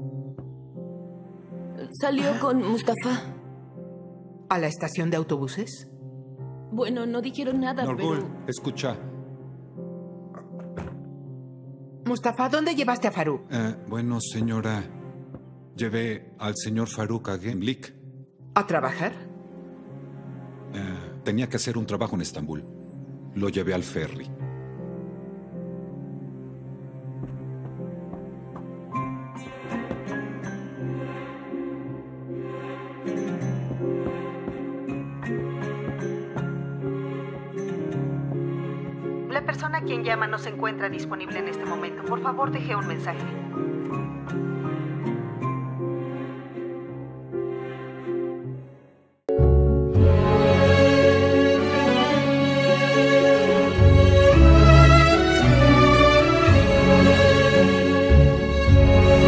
Salió con Mustafa. ¿A la estación de autobuses? Bueno, no dijeron nada, Nurgul, pero... escucha. Mustafa, ¿dónde llevaste a Faruk? Eh, bueno, señora, llevé al señor Faruk a Gemlik. ¿A trabajar? Eh, tenía que hacer un trabajo en Estambul. Lo llevé al ferry. persona a quien llama no se encuentra disponible en este momento. Por favor, deje un mensaje.